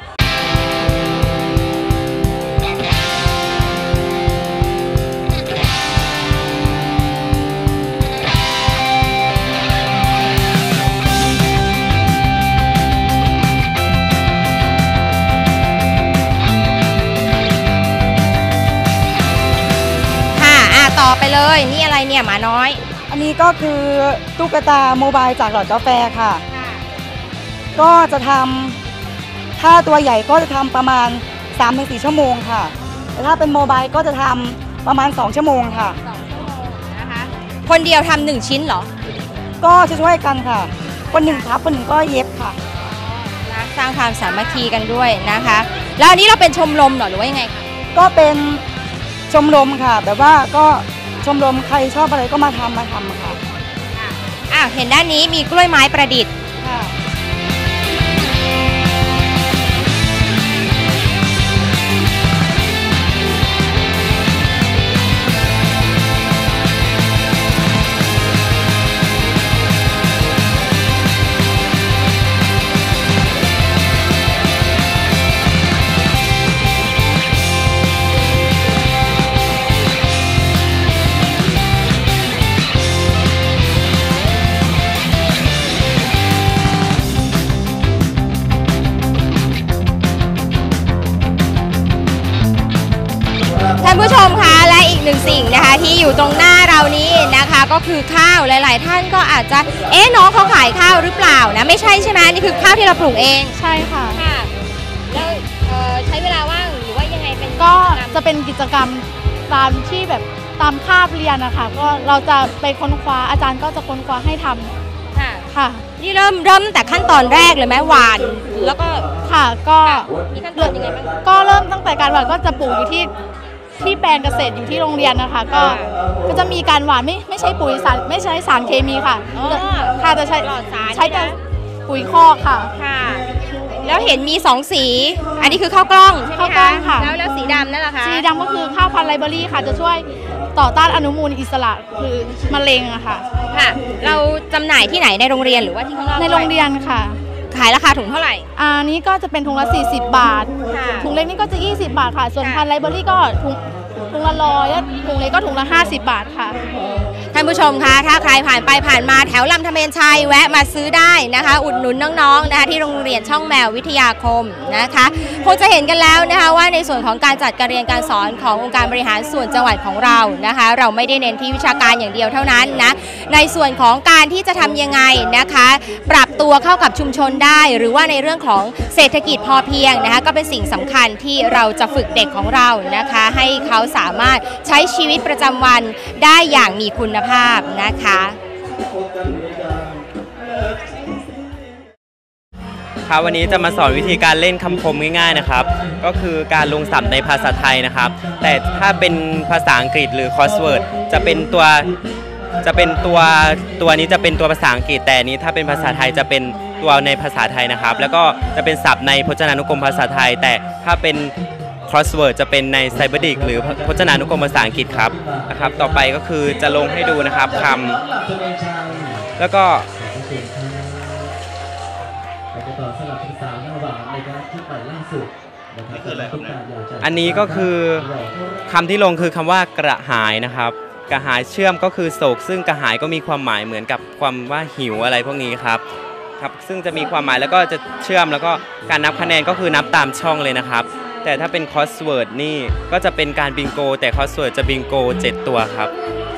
ต่อไปเลยนี่อะไรเนี่ยหมาน้อยอันนี้ก็คือตุ๊กตาโมบายจากหลอดกาแฟค่ะก็จะทำถ้าตัวใหญ่ก็จะทำประมาณ 3-4 ชั่วโมงค่ะแต่ถ้าเป็นโมบายก็จะทำประมาณ2 ชั่วโมงค่ะนะคะคนเดียวทำ1 ชิ้นเหรอก็จะช่วยกันค่ะคนหนึ่งพับคนหนึ่งก็เย็บค่ะสร้างความสามัคคีกันด้วยนะคะแล้วอันนี้เราเป็นชมรมเหรอหรือว่ายังไงคะก็เป็นชมรมค่ะแบบว่าก็ชมรมใครชอบอะไรก็มาทำค่ะเห็นด้านนี้มีกล้วยไม้ประดิษฐ์ค่ะท่านผู้ชมคะและอีกหนึ่งสิ่งนะคะที่อยู่ตรงหน้าเรานี้นะคะก็คือข้าวหลายๆท่านก็อาจจะน้องเขาขายข้าวหรือเปล่านะไม่ใช่ใช่ไหมนี่คือข้าวที่เราปลูกเองใช่ค่ะแล้วใช้เวลาว่างหรือว่ายังไงเป็นก็จะเป็นกิจกรรมตามที่แบบตามคาบเรียนนะคะก็เราจะไปค้นคว้าอาจารย์ก็จะค้นคว้าให้ทำค่ะนี่เริ่มแต่ขั้นตอนแรกเลยไหมหวานแล้วก็ค่ะก็มีขั้นตอนยังไงบ้างก็เริ่มตั้งแต่การหวานก็จะปลูกอยู่ที่แปลงเกษตรอยู่ที่โรงเรียนนะคะก็จะมีการหว่านไม่ใช้ปุ๋ยไม่ใช้สารเคมีค่ะจะใช้แต่ปุ๋ยคอกค่ะแล้วเห็นมี2 สีอันนี้คือข้าวกล้องใช่ไหมคะข้าวกล้องค่ะแล้วสีดำนั่นแหละคะสีดำก็คือข้าวพันธุ์ไลเบอรี่ค่ะจะช่วยต่อต้านอนุมูลอิสระคือมะเร็งอะค่ะเราจำหน่ายที่ไหนในโรงเรียนหรือว่าที่ข้างนอกในโรงเรียนค่ะขายราคาถุงเท่าไหร่อันนี้ก็จะเป็นถุงละ40 บาทถุงเล็กนี่ก็จะ20 บาทค่ะส่วนพันธุ์ไลเบอรี่ก็ถุงละ100ถุงเล็กก็ถุงละ50 บาทค่ะานผู้ชมคะถ้าใครผ่านไปผ่านมาแถวลำธเมรชัยแวะมาซื้อได้นะคะอุดหนุนน้องๆนะคะที่โรงเรียนช่องแมววิทยาคมนะคะคงจะเห็นกันแล้วนะคะว่าในส่วนของการจัดการเรียนการสอนขององค์การบริหารส่วนจังหวัดของเรานะคะเราไม่ได้เน้นที่วิชาการอย่างเดียวเท่านั้นนะในส่วนของการที่จะทำยังไงนะคะปรับตัวเข้ากับชุมชนได้หรือว่าในเรื่องของเศรษฐกิจพอเพียงนะคะก็เป็นสิ่งสำคัญที่เราจะฝึกเด็กของเรานะคะให้เขาสามารถใช้ชีวิตประจำวันได้อย่างมีคุณภาพนะคะครับวันนี้จะมาสอนวิธีการเล่นคำคมง่ายๆนะครับก็คือการลงศัพท์ในภาษาไทยนะครับแต่ถ้าเป็นภาษาอังกฤษหรือ crossword จะเป็นตัวนี้จะเป็นตัวภาษาอังกฤษแต่นี้ถ้าเป็นภาษาไทยจะเป็นตัวในภาษาไทยนะครับแล้วก็จะเป็นศัพท์ในพจนานุกรมภาษาไทยแต่ถ้าเป็น crossword จะเป็นในไซเบอร์ดิกหรือพจนานุกรมภาษาอังกฤษครับนะครับต่อไปก็คือจะลงให้ดูนะครับคำแล้วก็อันนี้ก็คือคำที่ลงคือคำว่ากระหายนะครับกระหายเชื่อมก็คือโศกซึ่งกระหายก็มีความหมายเหมือนกับความว่าหิวอะไรพวกนี้ครับซึ่งจะมีความหมายแล้วก็จะเชื่อมแล้วก็การนับคะแนนก็คือนับตามช่องเลยนะครับแต่ถ้าเป็น crossword นี่ก็จะเป็นการบิงโกแต่ crossword จะบิงโก7ตัวครับ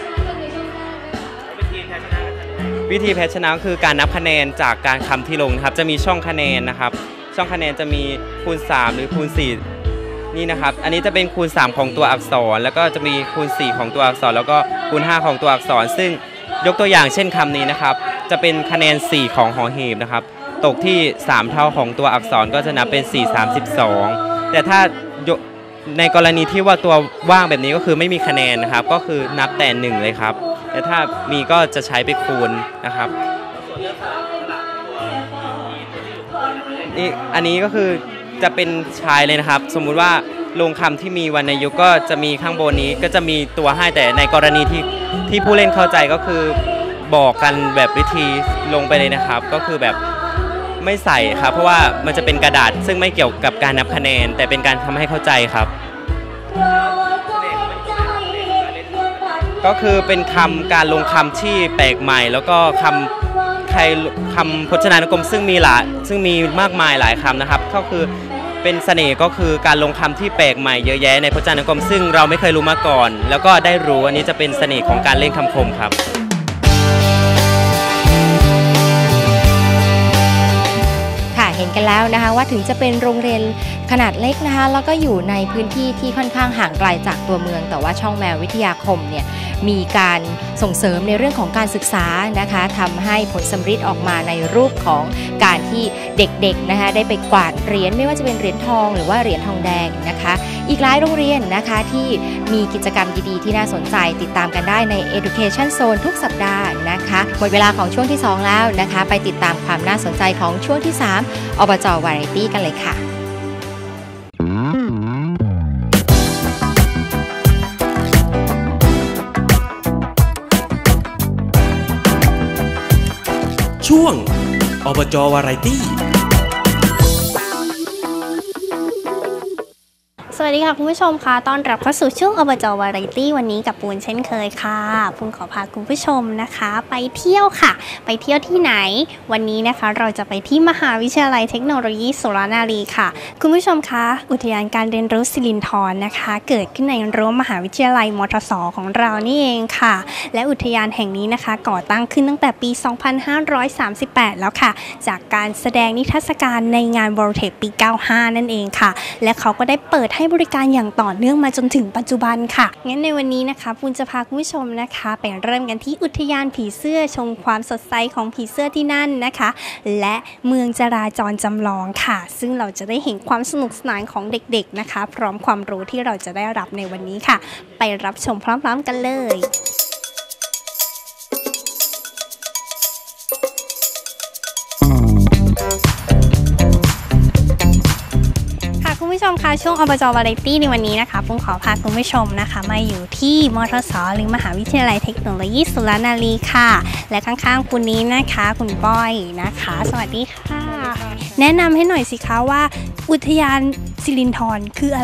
วิธีแพ้ชนะก็คือการนับคะแนนจากการคำที่ลงนะครับจะมีช่องคะแนนนะครับช่องคะแนนจะมีคูณ3หรือคูณ4นี่นะครับอันนี้จะเป็นคูณ3ของตัวอักษรแล้วก็จะมีคูณ4ของตัวอักษรแล้วก็คูณ5ของตัวอักษรซึ่งยกตัวอย่างเช่นคำนี้นะครับจะเป็นคะแนน4ของหอหีบนะครับตกที่3เท่าของตัวอักษรก็จะนับเป็น4 32แต่ถ้าในกรณีที่ว่าตัวว่างแบบนี้ก็คือไม่มีคะแนนนะครับก็คือนับแต่1เลยครับแต่ถ้ามีก็จะใช้ไปคูณนะครับนี่อันนี้ก็คือจะเป็นชายเลยนะครับสมมุติว่าลงคำที่มีวรรณยุกต์ก็จะมีข้างบนนี้ก็จะมีตัวให้แต่ในกรณีที่ผู้เล่นเข้าใจก็คือบอกกันแบบวิธีลงไปเลยนะครับก็คือแบบไม่ใส่ครับเพราะว่ามันจะเป็นกระดาษซึ่งไม่เกี่ยวกับการนับคะแนนแต่เป็นการทำให้เข้าใจครับก็คือเป็นการลงคำที่แปลกใหม่แล้วก็คำพจนานุกรมซึ่งมีมากมายหลายคำนะครับก็คือเป็นเสน่ห์ก็คือการลงคำที่แปลกใหม่เยอะแยะในพจนานุกรมซึ่งเราไม่เคยรู้มาก่อนแล้วก็ได้รู้อันนี้จะเป็นเสน่ห์ของการเล่นคำคมครับเห็นกันแล้วนะคะว่าถึงจะเป็นโรงเรียนขนาดเล็กนะคะแล้วก็อยู่ในพื้นที่ที่ค่อนข้างห่างไกลจากตัวเมืองแต่ว่าช่องแมววิทยาคมเนี่ยมีการส่งเสริมในเรื่องของการศึกษานะคะทำให้ผลสำฤทธิ์ออกมาในรูปของการที่เด็กๆนะคะได้ไปกวาดเหรียญไม่ว่าจะเป็นเหรียญทองหรือว่าเหรียญทองแดงนะคะอีกหลายโรงเรียนนะคะที่มีกิจกรรมดีๆที่น่าสนใจติดตามกันได้ใน Education Zone ทุกสัปดาห์นะคะหมดเวลาของช่วงที่2แล้วนะคะไปติดตามความน่าสนใจของช่วงที่3อบจ.วาไรตี้กันเลยค่ะช่วงอบจ.วาไรตี้สวัสดีค่ะคุณผู้ชมค่ะต้อนรับเข้าสู่ช่วงอบจ.วาไรตี้วันนี้กับปูนเช่นเคยค่ะปูนขอพาคุณผู้ชมนะคะไปเที่ยวค่ะไปเที่ยวที่ไหนวันนี้นะคะเราจะไปที่มหาวิทยาลัยเทคโนโลยีสุรานารีค่ะคุณผู้ชมคะอุทยานการเรียนรู้สิรินธรนะคะเกิดขึ้นในรั้วมหาวิทยาลัยมทส.ของเรานี่เองค่ะและอุทยานแห่งนี้นะคะก่อตั้งขึ้นตั้งแต่ปี 2538 แล้วค่ะจากการแสดงนิทรรศการในงาน World Tech ปี 95 นั่นเองค่ะและเขาก็ได้เปิดให้บริการอย่างต่อเนื่องมาจนถึงปัจจุบันค่ะงั้นในวันนี้นะคะปูนจะพาคุณผู้ชมนะคะไปเริ่มกันที่อุทยานผีเสื้อชมความสดใสของผีเสื้อที่นั่นนะคะและเมืองจราจรจำลองค่ะซึ่งเราจะได้เห็นความสนุกสนานของเด็กๆนะคะพร้อมความรู้ที่เราจะได้รับในวันนี้ค่ะไปรับชมพร้อมๆกันเลยคุณผู้ชมคะช่วงอบจ.วาไรตี้ในวันนี้นะคะปุ้งขอพาคุณผู้ชมนะคะมาอยู่ที่มทส.หรือมหาวิทยาลัยเทคโนโลยีสุรานารีค่ะและข้างๆคุณนี้นะคะคุณก้อยนะคะสวัสดีค่ะแนะนำให้หน่อยสิคะว่าอุทยานสิรินธรคืออะไร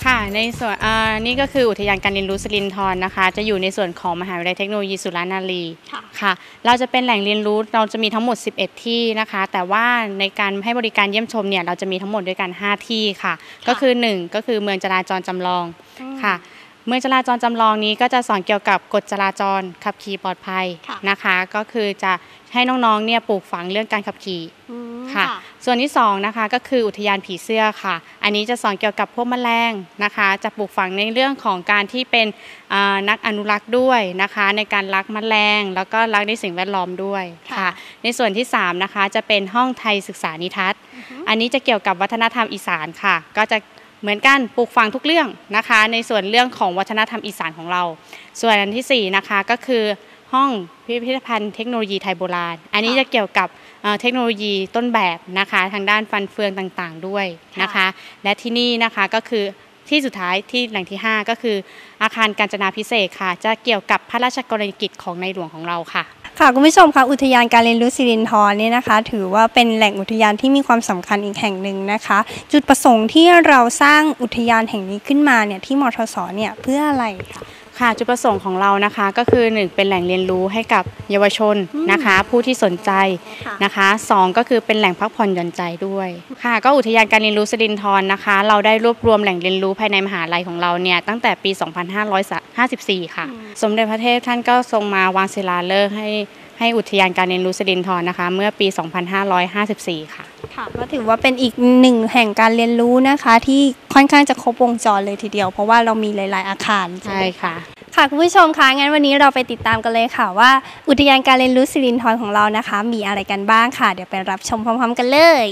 ค่ะในส่วนนี่ก็คืออุทยานการเรียนรู้สิรินธรนะคะจะอยู่ในส่วนของมหาวิทยาลัยเทคโนโลยีสุรานารีค่ะเราจะเป็นแหล่งเรียนรู้เราจะมีทั้งหมด11ที่นะคะแต่ว่าในการให้บริการเยี่ยมชมเนี่ยเราจะมีทั้งหมดด้วยกัน5ที่ค่ะก็คือ1ก็คือเมืองจราจรจำลองค่ะเมืองจราจรจำลองนี้ก็จะสอนเกี่ยวกับกฎจราจรขับขี่ปลอดภัยนะคะก็คือจะให้น้องๆเนี่ยปลูกฝังเรื่องการขับขี่ค่ะส่วนที่2นะคะก็คืออุทยานผีเสื้อค่ะอันนี้จะสอนเกี่ยวกับพวกแมลงนะคะจะปลูกฝังในเรื่องของการที่เป็นนักอนุรักษ์ด้วยนะคะในการรักแมลงแล้วก็รักในสิ่งแวดล้อมด้วยค่ะในส่วนที่3นะคะจะเป็นห้องไทยศึกษานิทัศน์อันนี้จะเกี่ยวกับวัฒนธรรมอีสานค่ะก็จะเหมือนกันปลูกฝังทุกเรื่องนะคะในส่วนเรื่องของวัฒนธรรมอีสานของเราส่วนอันที่4นะคะก็คือห้องพิพิธภัณฑ์เทคโนโลยีไทยโบราณอันนี้จะเกี่ยวกับเทคโนโลยีต้นแบบนะคะทางด้านฟันเฟืองต่างๆด้วยนะคะและที่นี่นะคะก็คือที่สุดท้ายที่แหล่งที่5ก็คืออาคารกาญจนาภิเษกค่ะจะเกี่ยวกับพระราชกรณียกิจของในหลวงของเราค่ะค่ะคุณผู้ชมคะอุทยานการเรียนรู้สิรินธรเนี่ยนะคะถือว่าเป็นแหล่งอุทยานที่มีความสำคัญอีกแห่งหนึ่งนะคะจุดประสงค์ที่เราสร้างอุทยานแห่งนี้ขึ้นมาเนี่ยที่มทสเนี่ยเพื่ออะไรคะค่ะจุดประสงค์ของเรานะคะก็คือ1เป็นแหล่งเรียนรู้ให้กับเยาวชนนะคะผู้ที่สนใจนะคะ2ก็คือเป็นแหล่งพักผ่อนหย่อนใจด้วยค่ะก็อุทยานการเรียนรู้สิรินธรนะคะเราได้รวบรวมแหล่งเรียนรู้ภายในมหาลัยของเราเนี่ยตั้งแต่ปี 2554 ค่ะสมเด็จพระเทพท่านก็ทรงมาวางศิลาฤกษ์ให้อุทยานการเรียนรู้สิรินธรนะคะเมื่อปี 2554 ค่ะค่ะก็ถือว่าเป็นอีกหนึ่งแห่งการเรียนรู้นะคะที่ค่อนข้างจะครบวงจรเลยทีเดียวเพราะว่าเรามีหลายๆอาคารใช่ค่ะค่ะคุณผู้ชมคะงั้นวันนี้เราไปติดตามกันเลยค่ะว่าอุทยานการเรียนรู้สิรินธรของเรานะคะมีอะไรกันบ้างค่ะเดี๋ยวไปรับชมพร้อมๆกันเลย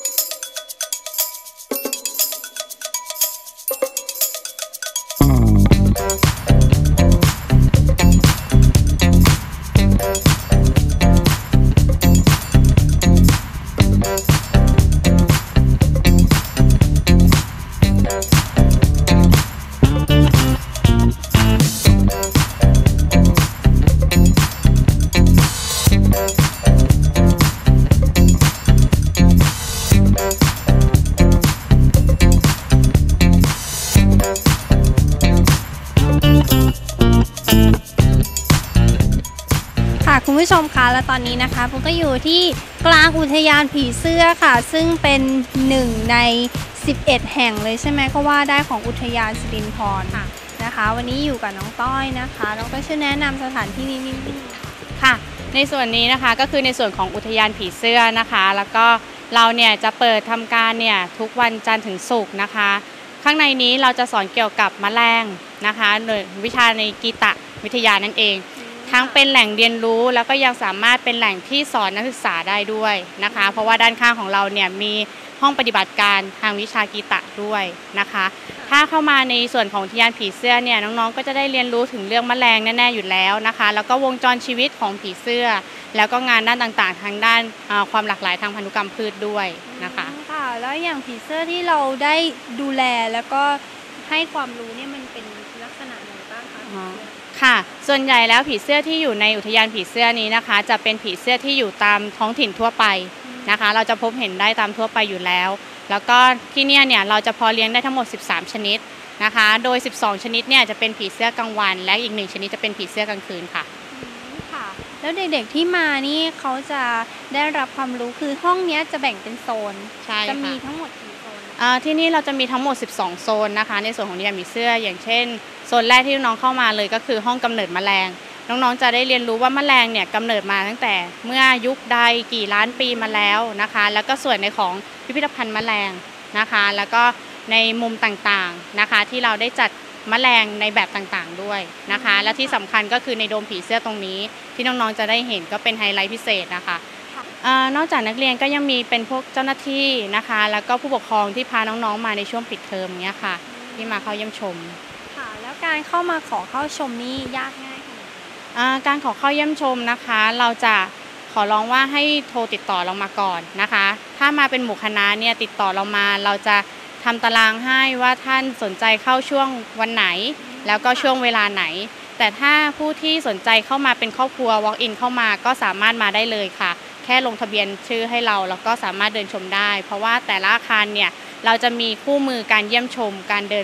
คุณผู้ชมคะและตอนนี้นะคะผมก็อยู่ที่กลางอุทยานผีเสื้อค่ะซึ่งเป็น1ใน11แห่งเลยใช่ไหมก็ว่าได้ของอุทยานสิรินธรนะคะวันนี้อยู่กับน้องต้อยนะคะน้องต้อยช่วยแนะนำสถานที่นี้นิดนึงค่ะในส่วนนี้นะคะก็คือในส่วนของอุทยานผีเสื้อนะคะแล้วก็เราเนี่ยจะเปิดทำการเนี่ยทุกวันจันทร์ถึงศุกร์นะคะข้างในนี้เราจะสอนเกี่ยวกับแมลงนะคะโดยวิชาในกีตวิทยานั่นเองทั้งเป็นแหล่งเรียนรู้แล้วก็ยังสามารถเป็นแหล่งที่สอนนักศึกษาได้ด้วยนะคะเพราะว่าด้านข้างของเราเนี่ยมีห้องปฏิบัติการทางวิชากีตะด้วยนะคะถ้าเข้ามาในส่วนของอุทยานผีเสื้อเนี่ยน้องๆก็จะได้เรียนรู้ถึงเรื่องแมลงแน่ๆอยู่แล้วนะคะแล้วก็วงจรชีวิตของผีเสื้อแล้วก็งานด้านต่างๆทางด้านความหลากหลายทางพันธุกรรมพืชด้วยนะคะค่ะแล้วอย่างผีเสื้อที่เราได้ดูแลแล้วก็ให้ความรู้เนี่ยมันเป็นลักษณะไหนบ้างคะค่ะส่วนใหญ่แล้วผีเสื้อที่อยู่ในอุทยานผีเสื้อนี้นะคะจะเป็นผีเสื้อที่อยู่ตามท้องถิ่นทั่วไปนะคะเราจะพบเห็นได้ตามทั่วไปอยู่แล้วแล้วก็ที่นี่เนี่ยเราจะพอเลี้ยงได้ทั้งหมด13ชนิดนะคะโดย12ชนิดเนี่ยจะเป็นผีเสื้อกลางวันและอีก1ชนิดจะเป็นผีเสื้อกลางคืนค่ะค่ะแล้วเด็กๆที่มานี่เขาจะได้รับความรู้คือห้องนี้จะแบ่งเป็นโซนจะมีทั้งหมดกี่โซนที่นี่เราจะมีทั้งหมด12โซนนะคะในส่วนของอุทยานผีเสื้ออย่างเช่นโซนแรกที่น้องเข้ามาเลยก็คือห้องกำเนิดแมลงน้องๆจะได้เรียนรู้ว่าแมลงเนี่ยกำเนิดมาตั้งแต่เมื่อยุคใดกี่ล้านปีมาแล้วนะคะแล้วก็ส่วนในของพิพิธภัณฑ์แมลงนะคะแล้วก็ในมุมต่างๆนะคะที่เราได้จัดแมลงในแบบต่างๆด้วยนะคะและที่สำคัญก็คือในโดมผีเสื้อตรงนี้ที่น้องๆจะได้เห็นก็เป็นไฮไลท์พิเศษนะคะนอกจากนักเรียนก็ยังมีเป็นพวกเจ้าหน้าที่นะคะแล้วก็ผู้ปกครองที่พาน้องๆมาในช่วงปิดเทอมเนี้ยค่ะที่มาเข้าเยี่ยมชมค่ะแล้วการเข้ามาขอเข้าชมนี่ยากง่ายการขอเข้าเยี่ยมชมนะคะเราจะขอร้องว่าให้โทรติดต่อเรามาก่อนนะคะถ้ามาเป็นหมู่คณะเนี่ยติดต่อเรามาเราจะทำตารางให้ว่าท่านสนใจเข้าช่วงวันไหนแล้วก็ช่วงเวลาไหนแต่ถ้าผู้ที่สนใจเข้ามาเป็นครอบครัว walk in เข้ามาก็สามารถมาได้เลยค่ะแค่ลงทะเบียนชื่อให้เราแล้วก็สามารถเดินชมได้เพราะว่าแต่ละอาคารเนี่ยเราจะมีคู่มือการเยี่ยมชมการเดิน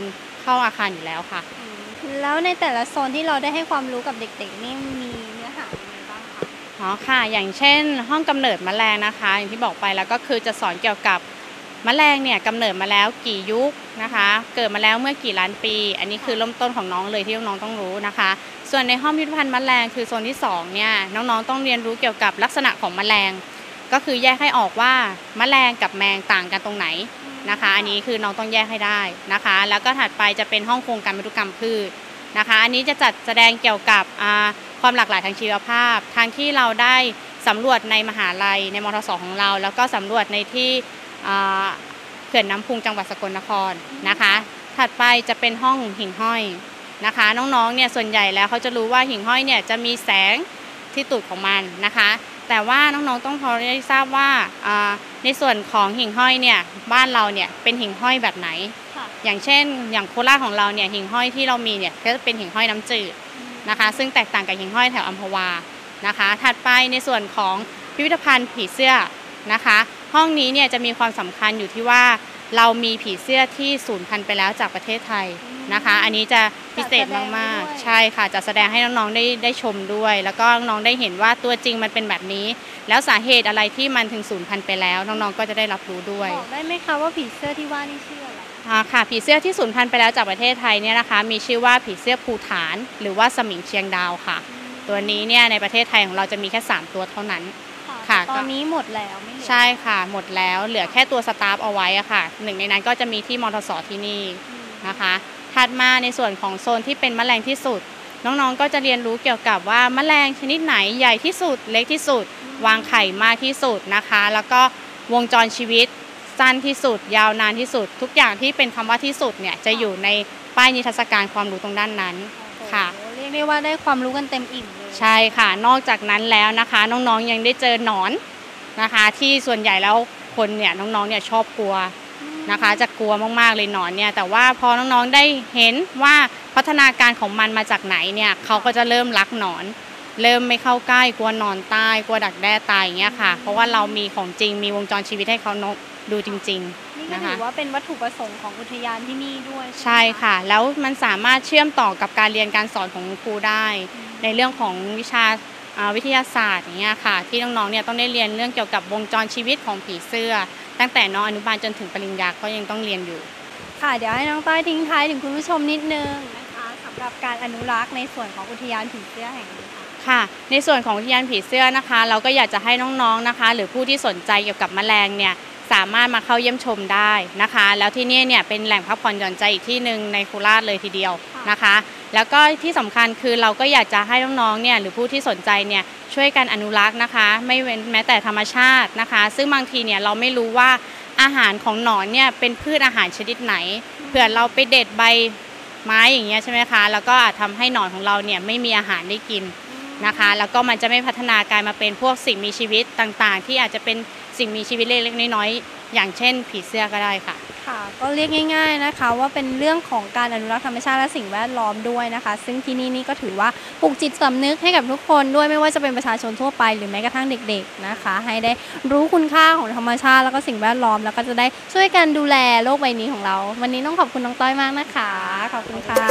เข้าอาคารอยู่แล้วค่ะแล้วในแต่ละโซนที่เราได้ให้ความรู้กับเด็กๆนี่มีเนื้อหาอะไรบ้างคะอ๋อค่ะอย่างเช่นห้องกำเนิดแมลงนะคะอย่างที่บอกไปแล้วก็คือจะสอนเกี่ยวกับแมลงเนี่ยกำเนิดมาแล้วกี่ยุคนะคะเกิดมาแล้วเมื่อกี่ล้านปี อันนี้คือเริ่มต้นของน้องเลยที่น้องต้องรู้นะคะส่วนในห้องพิพิธภัณฑ์แมลงคือโซนที่2เนี่ยน้องๆต้องเรียนรู้เกี่ยวกับลักษณะของแมลงก็คือแยกให้ออกว่าแมลงกับแมงต่างกันตรงไหนนะคะอันนี้คือน้องต้องแยกให้ได้นะคะแล้วก็ถัดไปจะเป็นห้องโครงการพันธุกรรมพืชนะคะอันนี้จะจัดแสดงเกี่ยวกับความหลากหลายทางชีวภาพทางที่เราได้สำรวจในมหาลัยในมทส.ของเราแล้วก็สำรวจในที่เขื่อนน้ำพุงจังหวัดสกลนครนะคะถัดไปจะเป็นห้องหิ่งห้อยนะคะน้องๆเนี่ยส่วนใหญ่แล้วเขาจะรู้ว่าหิ่งห้อยเนี่ยจะมีแสงที่ตูดของมันนะคะแต่ว่าน้องๆต้องพอได้ทราบว่าในส่วนของหิ่งห้อยเนี่ยบ้านเราเนี่ยเป็นหิ่งห้อยแบบไหนอย่างเช่นอย่างโคราชของเราเนี่ยหิ่งห้อยที่เรามีเนี่ยก็จะเป็นหิ่งห้อยน้ำจืดนะคะซึ่งแตกต่างกับหิ่งห้อยแถวอัมพวานะคะถัดไปในส่วนของพิพิธภัณฑ์ผีเสื้อนะคะห้องนี้เนี่ยจะมีความสำคัญอยู่ที่ว่าเรามีผีเสื้อที่สูญพันธุ์ไปแล้วจากประเทศไทยนะคะอันนี้จะพิเศษมากๆใช่ค่ะจะแสดงให้น้องๆได้ชมด้วยแล้วก็น้องๆได้เห็นว่าตัวจริงมันเป็นแบบนี้แล้วสาเหตุอะไรที่มันถึงสูญพันธุ์ไปแล้วน้องๆก็จะได้รับรู้ด้วยบอกได้ไหมคะว่าผีเสื้อที่ว่านี่ชื่ออะไรค่ะผีเสื้อที่สูญพันธุ์ไปแล้วจากประเทศไทยเนี่ยนะคะมีชื่อว่าผีเสื้อภูฐานหรือว่าสมิงเชียงดาวค่ะตัวนี้เนี่ยในประเทศไทยของเราจะมีแค่3ตัวเท่านั้นค่ะตอนนี้หมดแล้วไม่เหลือใช่ค่ะหมดแล้วเหลือแค่ตัวสตาฟเอาไว้อะค่ะหนึ่งในนั้นก็จะมีที่มทส.ที่นี่นะคะถัดมาในส่วนของโซนที่เป็นแมลงที่สุดน้องๆก็จะเรียนรู้เกี่ยวกับว่าแมลงชนิดไหนใหญ่ที่สุดเล็กที่สุดวางไข่มากที่สุดนะคะแล้วก็วงจรชีวิตสั้นที่สุดยาวนานที่สุดทุกอย่างที่เป็นคำว่าที่สุดเนี่ยจะอยู่ในป้ายนิทรรศการความรู้ตรงด้านนั้นค่ะเรียกได้ว่าได้ความรู้กันเต็มอิ่มเลยใช่ค่ะนอกจากนั้นแล้วนะคะน้องๆยังได้เจอหนอนนะคะที่ส่วนใหญ่แล้วคนเนี่ยน้องๆเนี่ยชอบกลัวนะคะจะกลัวมากๆเลยหนอนเนี่ยแต่ว่าพอน้องๆได้เห็นว่าพัฒนาการของมันมาจากไหนเนี่ยเขาก็จะเริ่มรักหนอนเริ่มไม่เข้าใกล้กลัวหนอนตายกลัวดักแด้ตายอย่างเงี้ยค่ะเพราะว่าเรามีของจริงมีวงจรชีวิตให้เขาดูจริงๆนะคะนี่ก็ถือว่าเป็นวัตถุประสงค์ของอุทยานที่นี่ด้วยใช่ค่ะแล้วมันสามารถเชื่อมต่อกับการเรียนการสอนของครูได้ในเรื่องของวิชาวิทยาศาสตร์อย่างเงี้ยค่ะที่น้องๆเนี่ยต้องได้เรียนเรื่องเกี่ยวกับวงจรชีวิตของผีเสื้อตั้งแต่น้องอนุบาลจนถึงปริญญาก็ยังต้องเรียนอยู่ค่ะเดี๋ยวให้น้องต้อยทิ้งท้ายถึงคุณผู้ชมนิดนึงนะคะสำหรับการอนุรักษ์ในส่วนของอุทยานผีเสื้อแห่งนี้ค่ะในส่วนของอุทยานผีเสื้อนะคะเราก็อยากจะให้น้องๆนะคะหรือผู้ที่สนใจเกี่ยวกับแมลงเนี่ยสามารถมาเข้าเยี่ยมชมได้นะคะแล้วที่นี่เนี่ยเป็นแหล่งพักผ่อนหย่อนใจอีกที่หนึ่งในโคราชเลยทีเดียวนะคะแล้วก็ที่สำคัญคือเราก็อยากจะให้น้องๆเนี่ยหรือผู้ที่สนใจเนี่ยช่วยกันอนุรักษ์นะคะไม่เว้นแม้แต่ธรรมชาตินะคะซึ่งบางทีเนี่ยเราไม่รู้ว่าอาหารของหนอนเนี่ยเป็นพืชอาหารชนิดไหนเผื่อเราไปเด็ดใบไม้อย่างเงี้ยใช่ไหมคะแล้วก็อาจทำให้หนอนของเราเนี่ยไม่มีอาหารได้กินนะคะแล้วก็มันจะไม่พัฒนากลายมาเป็นพวกสิ่งมีชีวิตต่างๆที่อาจจะเป็นสิ่งมีชีวิตเล็กๆน้อยๆอย่างเช่นผีเสื้อก็ได้ค่ะค่ะก็เรียกง่ายๆนะคะว่าเป็นเรื่องของการอนุรักษ์ธรรมชาติและสิ่งแวดล้อมด้วยนะคะซึ่งที่นี่ก็ถือว่าปลุกจิตสำนึกให้กับทุกคนด้วยไม่ว่าจะเป็นประชาชนทั่วไปหรือแม้กระทั่งเด็กๆนะคะให้ได้รู้คุณค่าของธรรมชาติแล้วก็สิ่งแวดล้อมแล้วก็จะได้ช่วยกันดูแลโลกใบนี้ของเราวันนี้ต้องขอบคุณน้องต้อยมากนะคะขอบคุณค่ะ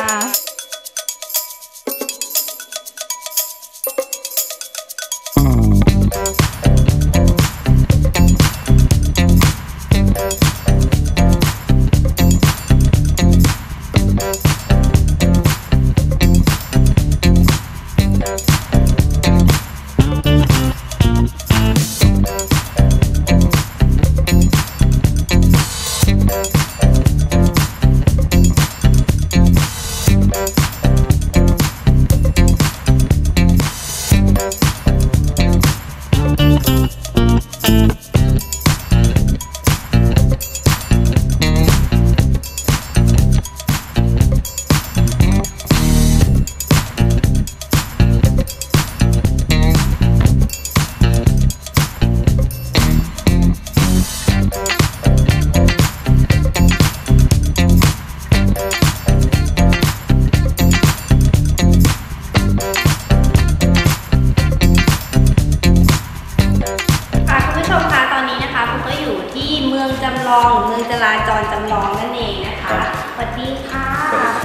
เมืองจราจรจำลองนั่นเองนะคะสวัสดีค่ะ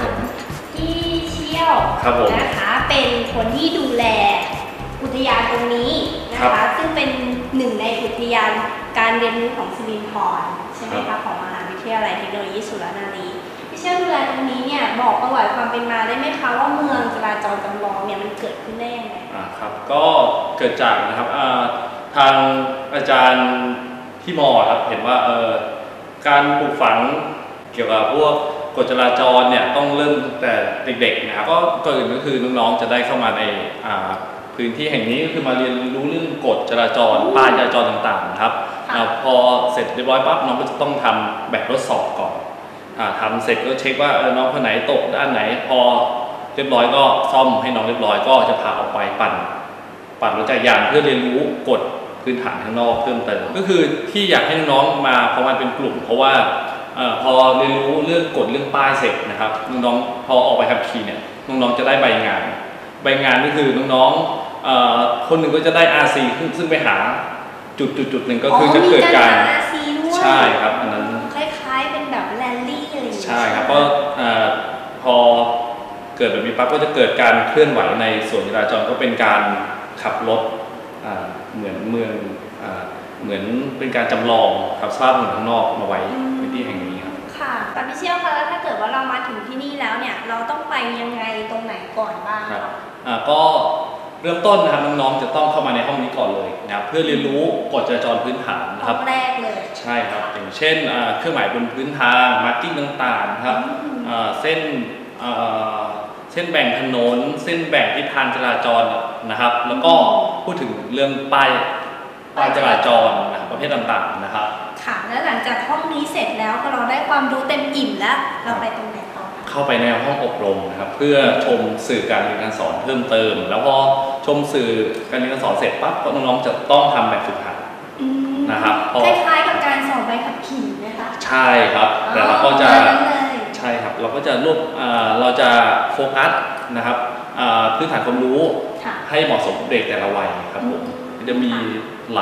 นะคะเป็นคนที่ดูแลอุทยานตรงนี้นะคะซึ่งเป็นหนึ่งในอุทยานการเรียนรู้ของสิรินธรใช่ไหมคะของมหาวิทยาลัยเทคโนโลยีสุรานารีพี่เชี่ยวดูแลตรงนี้เนี่ยบอกประวัติความเป็นมาได้ไหมคะว่าเมืองจราจรจำลองเนี่ยมันเกิดขึ้นได้ยังไงครับก็เกิดจากนะครับทางอาจารย์ที่มอครับเห็นว่าการปลูกฝังเกี่ยวกับพวกกฎจราจรเนี่ยต้องเริ่มแต่เด็กๆนะครับก็ก่อนอื่นก็คือน้องๆจะได้เข้ามาในพื้นที่แห่งนี้ก็คือมาเรียนรู้เรื่องกฎจราจรป้ายจราจรต่างๆนะครับพอเสร็จเรียบร้อยปั๊บน้องก็จะต้องทำแบบทดสอบก่อนทำเสร็จก็เช็คว่าน้องคนไหนตกด้านไหนพอเรียบร้อยก็ซ่อมให้น้องเรียบร้อยก็จะพาออกไปปั่นรถจักรยานเพื่อเรียนรู้กฎพื้นฐานข้างนอกเพิ่มเติมก็คือที่อยากให้น้องๆมาเพราะมันเป็นกลุ่มเพราะว่าพอเรียนรู้เรื่องกฎเรื่องป้ายเสร็จนะครับน้องๆพอออกไปขับขี่เนี่ยน้องๆจะได้ใบงานก็คือน้องๆคนหนึ่งก็จะได้ RC ซึ่งไปหาจุดหนึ่งก็คือจะเกิดการใช่ครับอันนั้นคล้ายๆเป็นแบบแรลลี่อะไรอย่างเงี้ยใช่ครับก็พอเกิดแบบนี้ปั๊บก็จะเกิดการเคลื่อนไหวในส่วนจราจรก็เป็นการขับรถเหมือนเมืองเหมือนเป็นการจำลองขับสภาพเมืองข้างนอกมาไว้พื้นที่แห่งนี้ครับค่ะแต่พี่เชี่ยวคะแล้วถ้าเกิดว่าเรามาถึงที่นี่แล้วเนี่ยเราต้องไปยังไงตรงไหนก่อนบ้างครับก็เริ่มต้นนะครับน้องๆจะต้องเข้ามาในห้องนี้ก่อนเลยนะครับเพื่อเรียนรู้กฎจราจรพื้นฐานนะครับแรกเลยใช่ครับอย่างเช่นเครื่องหมายบนพื้นทางมาร์กิ้งต่างๆครับเส้นแบ่งถนนเส้นแบ่งทิศทางจราจรนะครับแล้วก็พูดถึงเรื่องป้ายจราจรประเภทต่างๆนะครับค่ะแล้วหลังจากห้องนี้เสร็จแล้วพอเราได้ความรู้เต็มอิ่มแล้วเราไปตรงไหนต่อเข้าไปในห้องอบรมนะครับเพื่อชมสื่อการเรียนการสอนเพิ่มเติมแล้วพอชมสื่อการเรียนการสอนเสร็จปั๊บน้องๆจะต้องทำแบบฝึกหัดนะครับคล้ายๆกับการสอบใบขับขี่นะคะใช่ครับแต่เราก็จะใช่ครับเราก็จะเราจะโฟกัสนะครับพื้นฐานความรู้ให้เหมาะสมเด็กแต่ละวัยครับผมจะมีห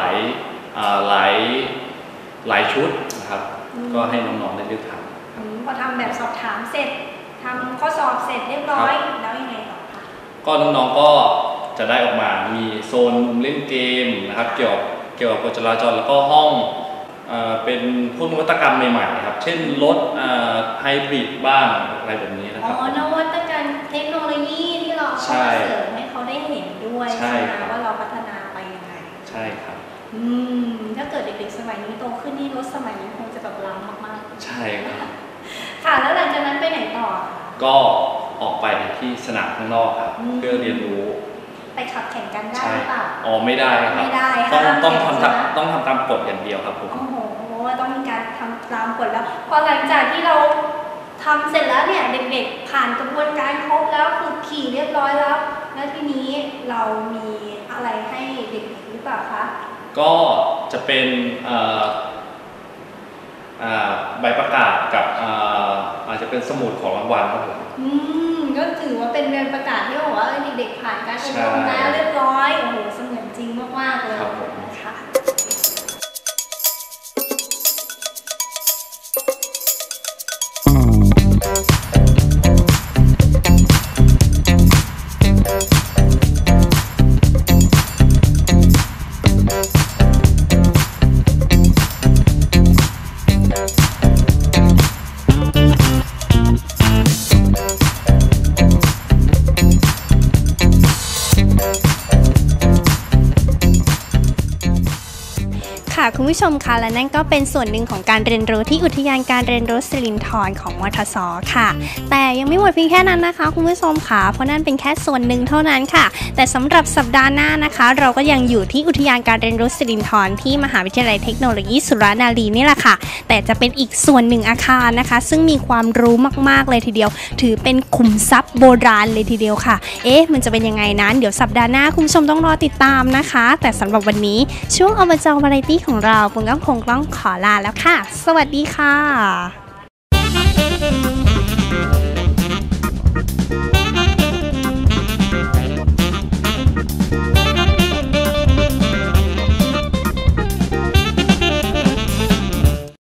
ลายชุดนะครับก็ให้น้องๆได้เลือกทำพอทำแบบสอบถามเสร็จทำข้อสอบเสร็จเรียบร้อยแล้วยังไงต่อคะก็น้องๆก็จะได้ออกมามีโซนมุมเล่นเกมนะครับเกี่ยวกับกฎจราจรแล้วก็ห้องเป็นพวกนวัตกรรมใหม่ๆครับเช่นรถไฮบริดบ้างอะไรแบบนี้นะครับนวัตกรรมเทคโนโลยีที่เราเสริมให้เขาได้เห็นด้วยใช่ไหมว่าเราพัฒนาไปยังไงใช่ครับถ้าเกิดเด็กๆสมัยนี้โตขึ้นนี่รถสมัยนี้คงจะแบบล้ำมากๆใช่ครับค่ะแล้วหลังจากนั้นไปไหนต่อก็ออกไปที่สนามข้างนอกครับเพื่อเรียนรู้ไปขับแข่งกันได้หรือเปล่าไม่ได้ครับไม่ได้ต้องทำตามกฎอย่างเดียวครับผมโอ้โหต้องมีการทำตามกฎแล้วพอหลังจากที่เราทำเสร็จแล้วเนี่ยเด็กๆผ่านกระบวนการครบแล้วฝึกขี่เรียบร้อยแล้วทีนี้เรามีอะไรให้เด็กๆหรือเปล่าคะก็จะเป็นใบประกาศกับอาจจะเป็นสมุดของรางวัลครับผมก็ถือว่าเป็นใบประกาศที่บอกว่าเด็กๆผ่านการอบรมแล้วเรียบร้อยโอ้โหเสมือนจริงมากๆเลยนะคะคุณผู้ชมคะและนั่นก็เป็นส่วนหนึ่งของการเรียนรู้ที่อุทยานการเรียนรู้สิรินธรของมทส.ค่ะแต่ยังไม่หมดเพียงแค่นั้นนะคะคุณผู้ชมค่ะเพราะนั่นเป็นแค่ส่วนหนึ่งเท่านั้นค่ะแต่สำหรับสัปดาห์หน้านะคะเราก็ยังอยู่ที่อุทยานการเรียนรู้สิรินธรที่มหาวิทยาลัยเทคโนโลยีสุรานารีนี่แหละค่ะแต่จะเป็นอีกส่วนหนึ่งอาคารนะคะซึ่งมีความรู้มากๆเลยทีเดียวถือเป็นขุมทรัพย์โบราณเลยทีเดียวค่ะมันจะเป็นยังไงนั้นเดี๋ยวสัปดาห์หน้าคุณผู้ชมต้องรอติดตามนะคะแต่สำหรับวันนี้ช่วงอบจ.วาไรตี้ของเราปุ้งก็คงต้องขอลาแล้วค่ะสวัสดีค่ะ